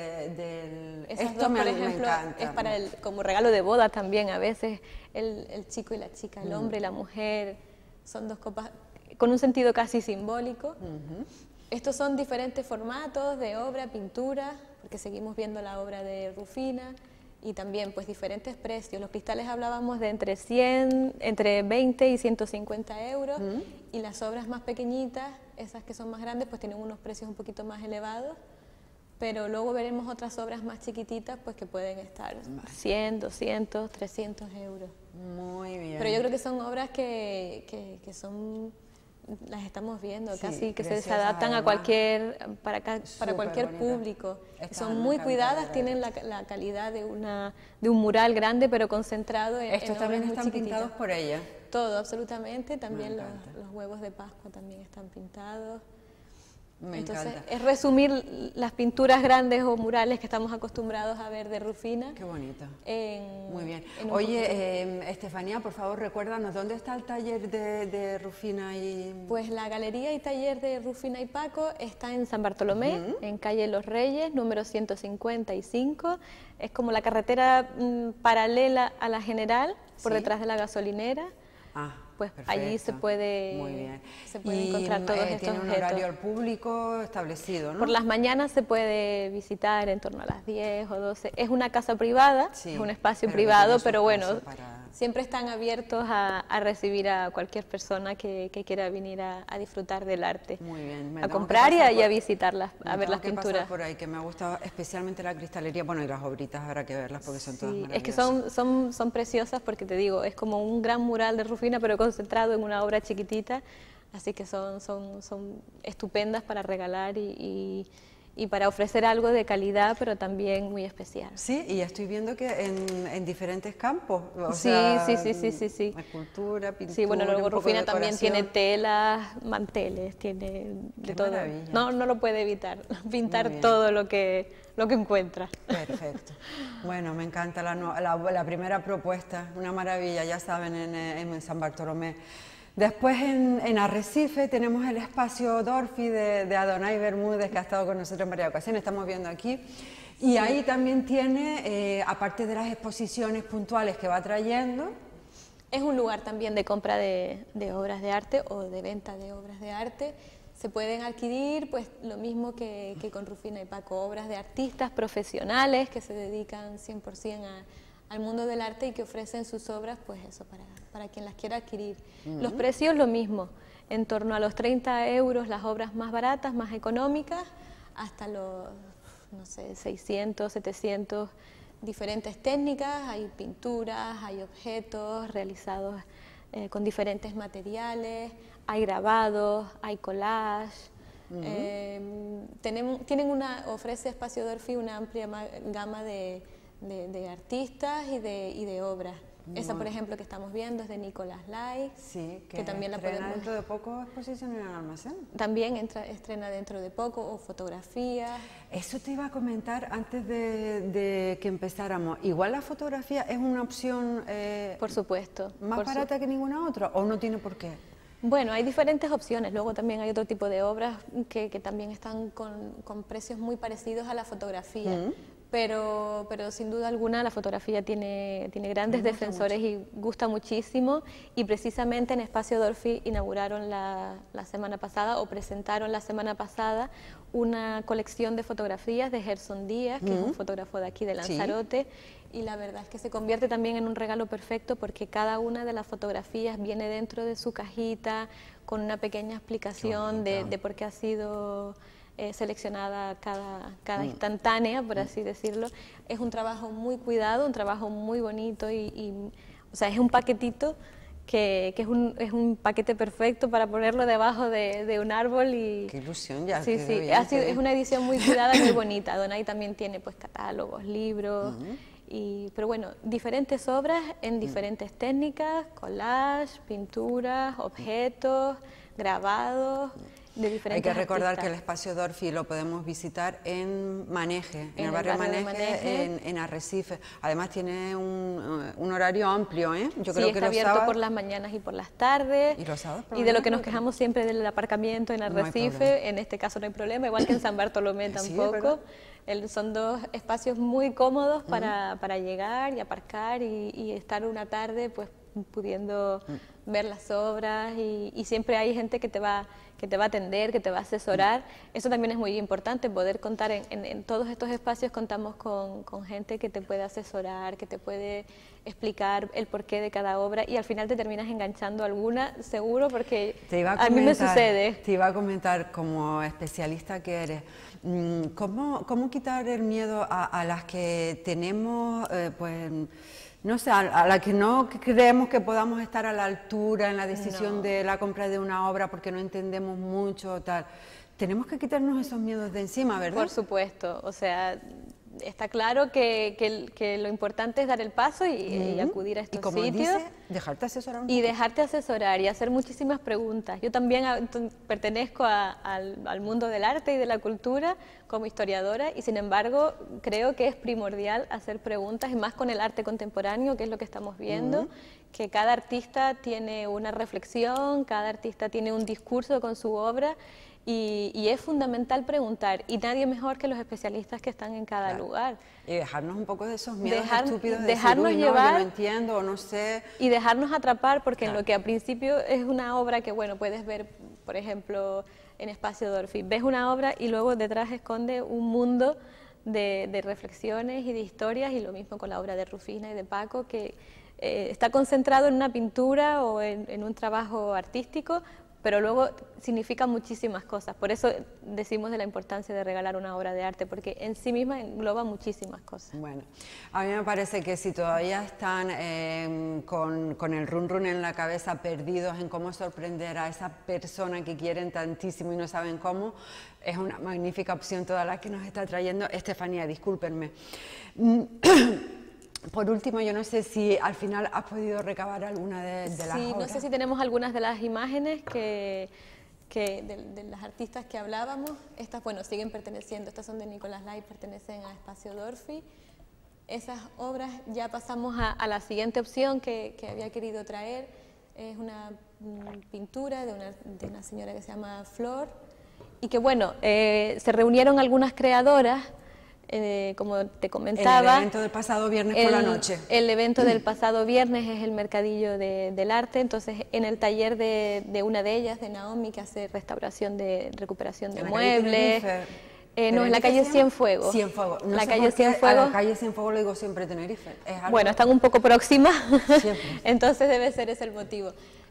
del... Esas dos, por ejemplo, es para como regalo de boda también. A veces el chico y la chica, el hombre y la mujer, son dos copas con un sentido casi simbólico. Estos son diferentes formatos de obra, pintura, porque seguimos viendo la obra de Rufina, y también pues diferentes precios. Los cristales hablábamos de entre 20 y 150 euros, y las obras más pequeñitas, esas que son más grandes, pues tienen unos precios un poquito más elevados, pero luego veremos otras obras más chiquititas pues que pueden estar 100, 200, 300 euros. Muy bien. Pero yo creo que son obras que son... Las estamos viendo, casi que se adaptan a para cualquier público. Son muy cuidadas, tienen la calidad de un mural grande, pero concentrado en Estos también están pintados por ella. Todo, absolutamente. También los huevos de Pascua también están pintados. Entonces, es resumir las pinturas grandes o murales que estamos acostumbrados a ver de Rufina. Qué bonito. Muy bien. Oye, Estefanía, por favor, recuérdanos, ¿dónde está el taller de Rufina y...? Pues la galería y taller de Rufina y Paco está en San Bartolomé, en calle Los Reyes, número 155. Es como la carretera paralela a la General, por detrás de la gasolinera. Pues perfecto. Allí se puede encontrar todos estos tiene un objetos. horario al público establecido, ¿no? Por las mañanas se puede visitar en torno a las 10 o 12. Es una casa privada, es un espacio privado, pero bueno, siempre están abiertos a recibir a cualquier persona que quiera venir a disfrutar del arte. Muy bien. A comprar y a visitarlas, a ver las pinturas. Pasar por ahí, que me ha gustado especialmente la cristalería, bueno, y las obritas habrá que verlas porque son todas maravillosas. Es que son preciosas, porque te digo, es como un gran mural de Rufina, pero concentrado en una obra chiquitita, así que son estupendas para regalar y para ofrecer algo de calidad, pero también muy especial. Sí, y estoy viendo que en diferentes campos, sí. Escultura, pintura... Sí, bueno, luego Rufina también tiene telas, manteles, tiene de todo. Maravilla. No lo puede evitar, pintar todo lo que encuentra. Perfecto. Bueno, me encanta la primera propuesta, una maravilla, ya saben, en San Bartolomé. Después en Arrecife tenemos el espacio Dorfi de Adonai Bermúdez, que ha estado con nosotros en varias ocasiones, estamos viendo aquí. Y ahí también tiene, aparte de las exposiciones puntuales que va trayendo... Es un lugar también de compra de obras de arte o de venta de obras de arte. Se pueden adquirir, pues lo mismo que con Rufina y Paco, obras de artistas profesionales que se dedican 100% al mundo del arte y que ofrecen sus obras, pues eso, para quien las quiera adquirir. Los precios lo mismo, en torno a los 30 euros las obras más baratas, más económicas, hasta los, no sé, 600, 700, diferentes técnicas. Hay pinturas, hay objetos realizados con diferentes materiales, hay grabados, hay collage. Ofrece Espacio Dorfi una amplia gama de artistas y de obras. Esa, por ejemplo, que estamos viendo es de Nicolás Lai. Sí, que también la podemos... dentro de poco exposición en el almacén. También estrena dentro de poco, o fotografías. Eso te iba a comentar antes de que empezáramos. ¿Igual la fotografía es una opción por supuesto, más barata que ninguna otra, o no tiene por qué? Bueno, hay diferentes opciones. Luego también hay otro tipo de obras que también están con precios muy parecidos a la fotografía. Pero sin duda alguna la fotografía tiene grandes defensores y gusta muchísimo, y precisamente en Espacio Dorfi inauguraron la semana pasada, o presentaron la semana pasada, una colección de fotografías de Gerson Díaz, que es un fotógrafo de aquí de Lanzarote, y la verdad es que se convierte también en un regalo perfecto, porque cada una de las fotografías viene dentro de su cajita con una pequeña explicación de por qué ha sido seleccionada cada instantánea, por así decirlo. Es un trabajo muy cuidado, un trabajo muy bonito, o sea, es un paquetito que es un paquete perfecto para ponerlo debajo de un árbol. Y qué ilusión, ya. Sí, sí, es una edición muy cuidada, muy bonita. Donay también tiene pues catálogos, libros, pero bueno, diferentes obras en diferentes técnicas: collage, pinturas, objetos, grabados. Hay que recordar que el Espacio Dorfi lo podemos visitar en Maneje, en el barrio Maneje, en Arrecife. Además tiene un horario amplio, ¿eh? Yo creo que está abierto por las mañanas y por las tardes. Y los sábados, y de lo que nos quejamos siempre del aparcamiento en Arrecife, en este caso no hay problema, igual que en San Bartolomé tampoco. Son dos espacios muy cómodos para llegar y aparcar y estar una tarde pues pudiendo ver las obras, y siempre hay gente que te va a atender, que te va a asesorar. Eso también es muy importante, poder contar en todos estos espacios. Contamos con gente que te puede asesorar, que te puede explicar el porqué de cada obra, y al final te terminas enganchando alguna, seguro, porque a mí me sucede. Te iba a comentar, como especialista que eres, ¿cómo quitar el miedo a las que tenemos, pues, no sé, a la que no creemos que podamos estar a la altura en la decisión de la compra de una obra porque no entendemos mucho, tal? Tenemos que quitarnos esos miedos de encima, ¿verdad? Por supuesto, o sea, está claro que lo importante es dar el paso y acudir a estos y como sitios. Dice, dejarte asesorar y dejarte asesorar y hacer muchísimas preguntas. Yo también pertenezco al mundo del arte y de la cultura como historiadora, y sin embargo creo que es primordial hacer preguntas, y más con el arte contemporáneo, que es lo que estamos viendo, que cada artista tiene una reflexión, cada artista tiene un discurso con su obra. Y es fundamental preguntar, y nadie mejor que los especialistas que están en cada lugar. Y dejarnos un poco de esos miedos estúpidos de dejarnos decir, llevar, no, yo no entiendo, o no sé. Y dejarnos atrapar, porque en lo que al principio es una obra que, bueno, puedes ver, por ejemplo, en Espacio Dorfi, ves una obra y luego detrás esconde un mundo de reflexiones y de historias, y lo mismo con la obra de Rufina y de Paco, que está concentrado en una pintura o en un trabajo artístico, pero luego significa muchísimas cosas. Por eso decimos de la importancia de regalar una obra de arte, porque en sí misma engloba muchísimas cosas. Bueno, a mí me parece que si todavía están con el run run en la cabeza, perdidos en cómo sorprender a esa persona que quieren tantísimo y no saben cómo, es una magnífica opción toda la que nos está trayendo Estefanía, discúlpenme. Por último, yo no sé si al final has podido recabar alguna de las obras. Sí, no sé si tenemos algunas de las imágenes de las artistas que hablábamos. Estas, bueno, siguen perteneciendo, estas son de Nicolás Lai, pertenecen a Espacio Dorfi. Esas obras, ya pasamos a la siguiente opción que había querido traer. Es una pintura de una señora que se llama Flor, y que, bueno, se reunieron algunas creadoras. Como te comentaba, el evento del pasado viernes por la noche. El evento del pasado viernes es el mercadillo del arte. Entonces, en el taller de una de ellas, de Naomi, que hace restauración recuperación de muebles. No, en la calle Cienfuegos. Cienfuegos. No la sé calle Cienfuegos. A la calle Cienfuegos lo digo siempre Tenerife. Bueno, están un poco próximas, entonces debe ser ese el motivo.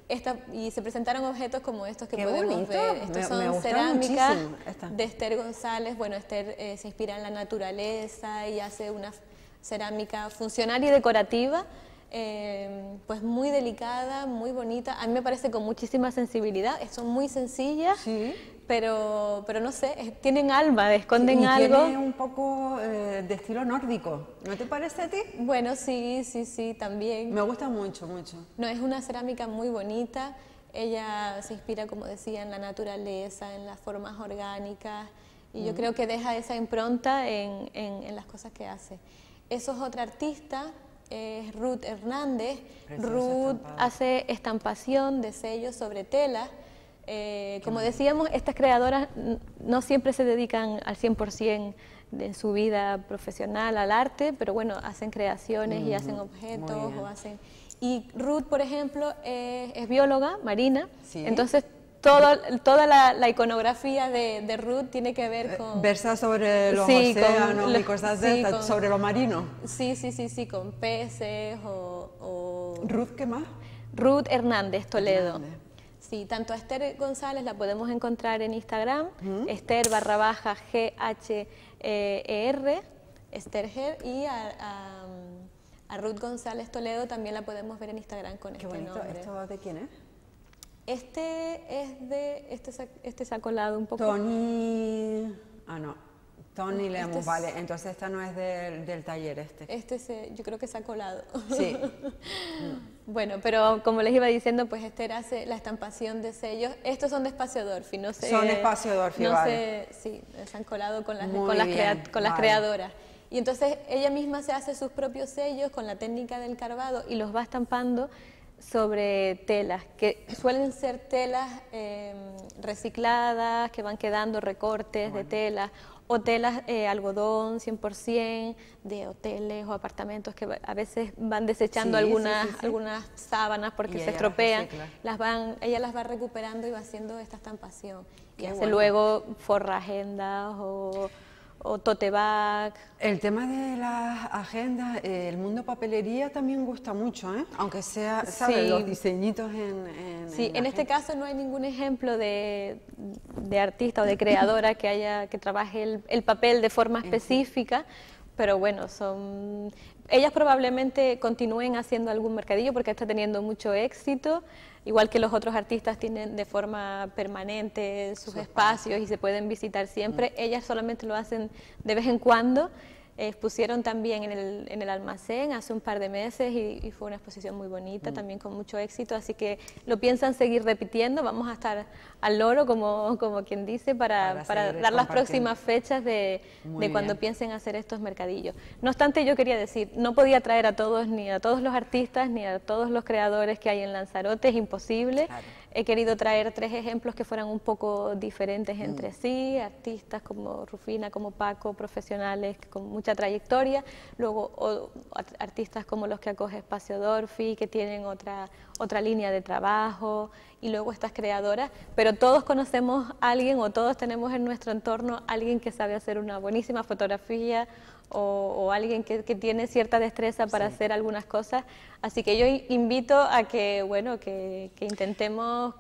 y se presentaron objetos como estos que Qué podemos bonito. ver. Estos Me son gusta cerámicas muchísimo esta. de Esther González. Bueno, Esther se inspira en la naturaleza y hace una cerámica funcional y decorativa, pues muy delicada, muy bonita. A mí me parece con muchísima sensibilidad. Son muy sencillas, Sí. pero no sé, tienen alma, esconden Y algo. tiene un poco de estilo nórdico, ¿no te parece a ti? Bueno, sí, también. Me gusta mucho, mucho. No, es una cerámica muy bonita. Ella se inspira, como decía, en la naturaleza, en las formas orgánicas, y yo creo que deja esa impronta en las cosas que hace. Eso es otra artista, es Ruth Hernández. Precioso Ruth estampado. hace estampación de sellos sobre tela. Como decíamos, estas creadoras no siempre se dedican al 100% de su vida profesional al arte, pero bueno, hacen creaciones y hacen objetos muy bien. o hacen... Y Ruth, por ejemplo, es bióloga marina, Sí. entonces toda la iconografía de Ruth tiene que ver con... Versa sobre los Sí, con océanos y los- cosas sí, de estas, con- sobre lo marino. Sí, con peces o... Ruth, ¿qué más? Ruth Hernández Toledo. Hernández. Sí, tanto a Esther González la podemos encontrar en Instagram, Esther _GHER, Esther Ger, y a Ruth González Toledo también la podemos ver en Instagram con Qué este bonito. nombre. ¿Esto de quién es? Este es de, este se ha colado un poco. Tony... Ah, no. Tony Lemus, Este es- vale. Entonces esta no es del taller este. Yo creo que se ha colado. Sí. Bueno, pero como les iba diciendo, pues Esther hace la estampación de sellos. Estos son de Espacio Dorfi, no sé. Son de Espacio Dorfi, no vale. sé, sí, se han colado con las, Muy con las, bien, con las vale. creadoras. Y entonces ella misma se hace sus propios sellos con la técnica del carbado y los va estampando sobre telas, que suelen ser telas recicladas, que van quedando recortes de telas, o telas algodón 100% de hoteles o apartamentos que a veces van desechando Sí, algunas, sí, sí, sí. algunas sábanas porque Y se ella las estropean, recicla. ella las va recuperando y va haciendo esta estampación. Y Qué hace bueno. luego forra agendas o tote bag. El tema de las agendas, el mundo papelería también gusta mucho, ¿eh? Aunque sea, ¿sabes? Sí. Los diseñitos en Sí, la en este agenda. caso no hay ningún ejemplo de artista o de creadora que trabaje el papel de forma específica, pero bueno, ellas probablemente continúen haciendo algún mercadillo porque está teniendo mucho éxito, igual que los otros artistas tienen de forma permanente sus espacios y se pueden visitar siempre, ellas solamente lo hacen de vez en cuando. Expusieron también en el almacén hace un par de meses y fue una exposición muy bonita, también con mucho éxito, así que lo piensan seguir repitiendo, vamos a estar al loro, como quien dice, para seguir dar las compartiendo. próximas fechas de Muy cuando bien. piensen hacer estos mercadillos. No obstante, yo quería decir, no podía traer a todos, ni a todos los artistas, ni a todos los creadores que hay en Lanzarote, es imposible. Claro. He querido traer 3 ejemplos que fueran un poco diferentes entre sí, artistas como Rufina, como Paco, profesionales con mucha trayectoria, luego artistas como los que acoge Espacio Dorfi, que tienen otra línea de trabajo, y luego estas creadoras, pero todos conocemos a alguien o todos tenemos en nuestro entorno alguien que sabe hacer una buenísima fotografía o alguien que tiene cierta destreza para hacer algunas cosas, así que yo invito a que, bueno, que intentemos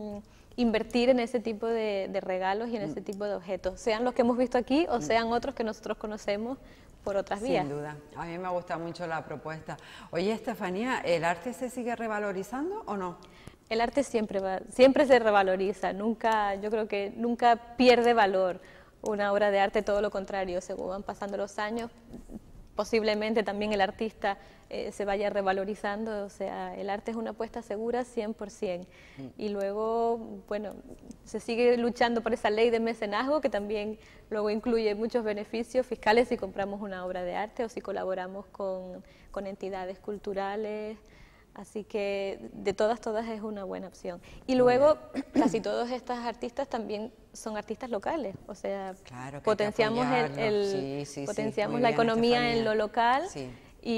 invertir en ese tipo de regalos y en ese tipo de objetos, sean los que hemos visto aquí o sean otros que nosotros conocemos por otras vías. Sin duda, a mí me gusta mucho la propuesta. Oye, Estefanía, ¿el arte se sigue revalorizando o no? El arte siempre se revaloriza, yo creo que nunca pierde valor una obra de arte, todo lo contrario, según van pasando los años, posiblemente también el artista se vaya revalorizando, o sea, el arte es una apuesta segura 100%. Y luego, bueno, se sigue luchando por esa ley de mecenazgo que también luego incluye muchos beneficios fiscales si compramos una obra de arte o si colaboramos con entidades culturales. Así que de todas es una buena opción. Y luego casi todos estas artistas también son artistas locales, o sea, Claro que potenciamos, hay que apoyarlos. Sí, potenciamos muy la bien, economía Estefanía. en lo local Sí.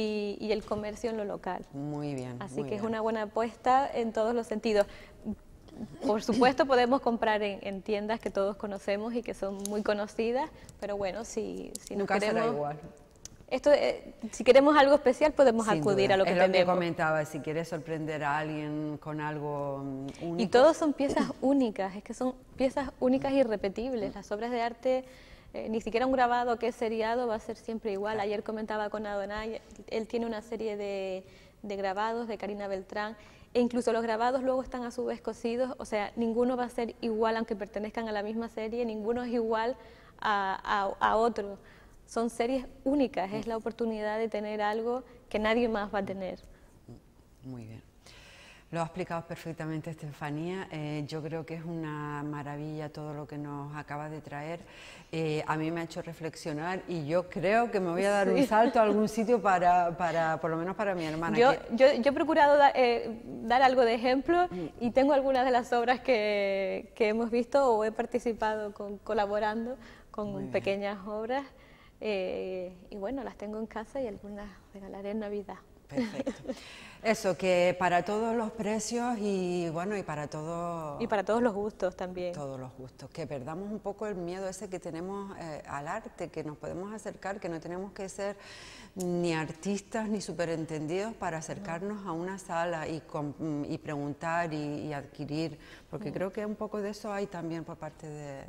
y el comercio en lo local. Muy bien. Así muy que es bien. una buena apuesta en todos los sentidos. Por supuesto podemos comprar en tiendas que todos conocemos y que son muy conocidas, pero bueno, si nos Nunca será queremos... igual. esto, si queremos algo especial podemos Sin acudir duda. a lo que es lo que tenemos. comentaba, si quieres sorprender a alguien con algo único. Y todos son piezas únicas, es que son piezas únicas y irrepetibles. Las obras de arte, ni siquiera un grabado que es seriado va a ser siempre igual. Ayer comentaba con Adonai, él tiene una serie de grabados de Karina Beltrán, e incluso los grabados luego están a su vez cosidos, o sea, ninguno va a ser igual, aunque pertenezcan a la misma serie, ninguno es igual a otro. Son series únicas, es la oportunidad de tener algo que nadie más va a tener. Muy bien. Lo ha explicado perfectamente Estefanía. Yo creo que es una maravilla todo lo que nos acaba de traer. A mí me ha hecho reflexionar y yo creo que me voy a dar un salto a algún sitio para por lo menos para mi hermana. Yo he procurado dar algo de ejemplo y tengo algunas de las obras que hemos visto o he participado colaborando con pequeñas obras. Y bueno, las tengo en casa y algunas regalaré en Navidad. Perfecto. Eso, que para todos los precios y bueno, y para todos los gustos también. Todos los gustos, que perdamos un poco el miedo ese que tenemos al arte, que nos podemos acercar, que no tenemos que ser ni artistas ni superentendidos para acercarnos a una sala y preguntar y adquirir, porque creo que un poco de eso hay también por parte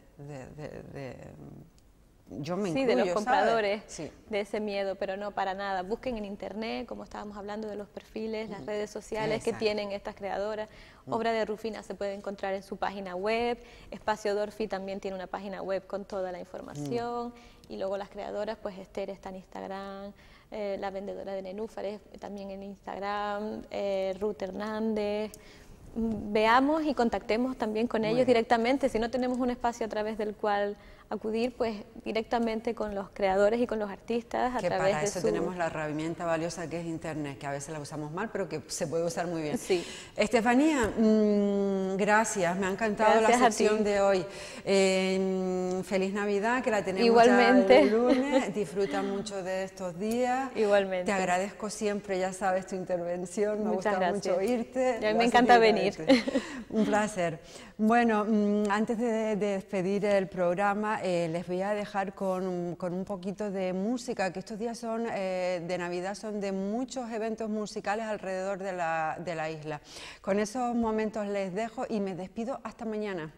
yo me incluyo, de los compradores, sí, de ese miedo, pero no para nada. Busquen en internet, como estábamos hablando de los perfiles, las redes sociales que tienen estas creadoras. Obra de Rufina se puede encontrar en su página web, Espacio Dorfi también tiene una página web con toda la información, y luego las creadoras, pues Esther está en Instagram, la vendedora de nenúfares también en Instagram, Ruth Hernández. Veamos y contactemos también con ellos directamente, si no tenemos un espacio a través del cual acudir, pues directamente con los creadores y con los artistas a través de para eso tenemos la herramienta valiosa que es internet, que a veces la usamos mal, pero que se puede usar muy bien. Sí. Estefanía, gracias, me ha encantado la sección de hoy. Feliz Navidad, que la tenemos igualmente ya el lunes, disfruta mucho de estos días. Igualmente. Te agradezco siempre, ya sabes, tu intervención, me gusta mucho oírte. Y a mí me encanta venir. Un placer. Bueno, antes de despedir el programa, les voy a dejar con un poquito de música, que estos días son de Navidad, son de muchos eventos musicales alrededor de la isla. Con esos momentos les dejo y me despido hasta mañana.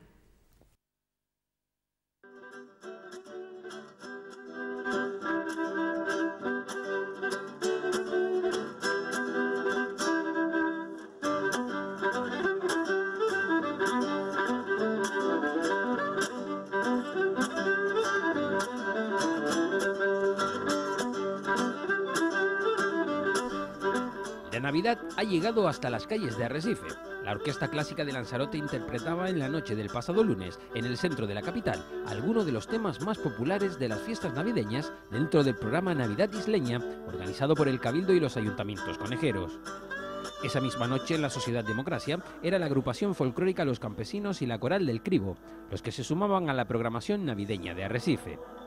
La Navidad ha llegado hasta las calles de Arrecife. La Orquesta Clásica de Lanzarote interpretaba en la noche del pasado lunes, en el centro de la capital, algunos de los temas más populares de las fiestas navideñas dentro del programa Navidad Isleña, organizado por el Cabildo y los ayuntamientos conejeros. Esa misma noche, la Sociedad Democracia era la agrupación folclórica Los Campesinos y la Coral del Cribo, los que se sumaban a la programación navideña de Arrecife.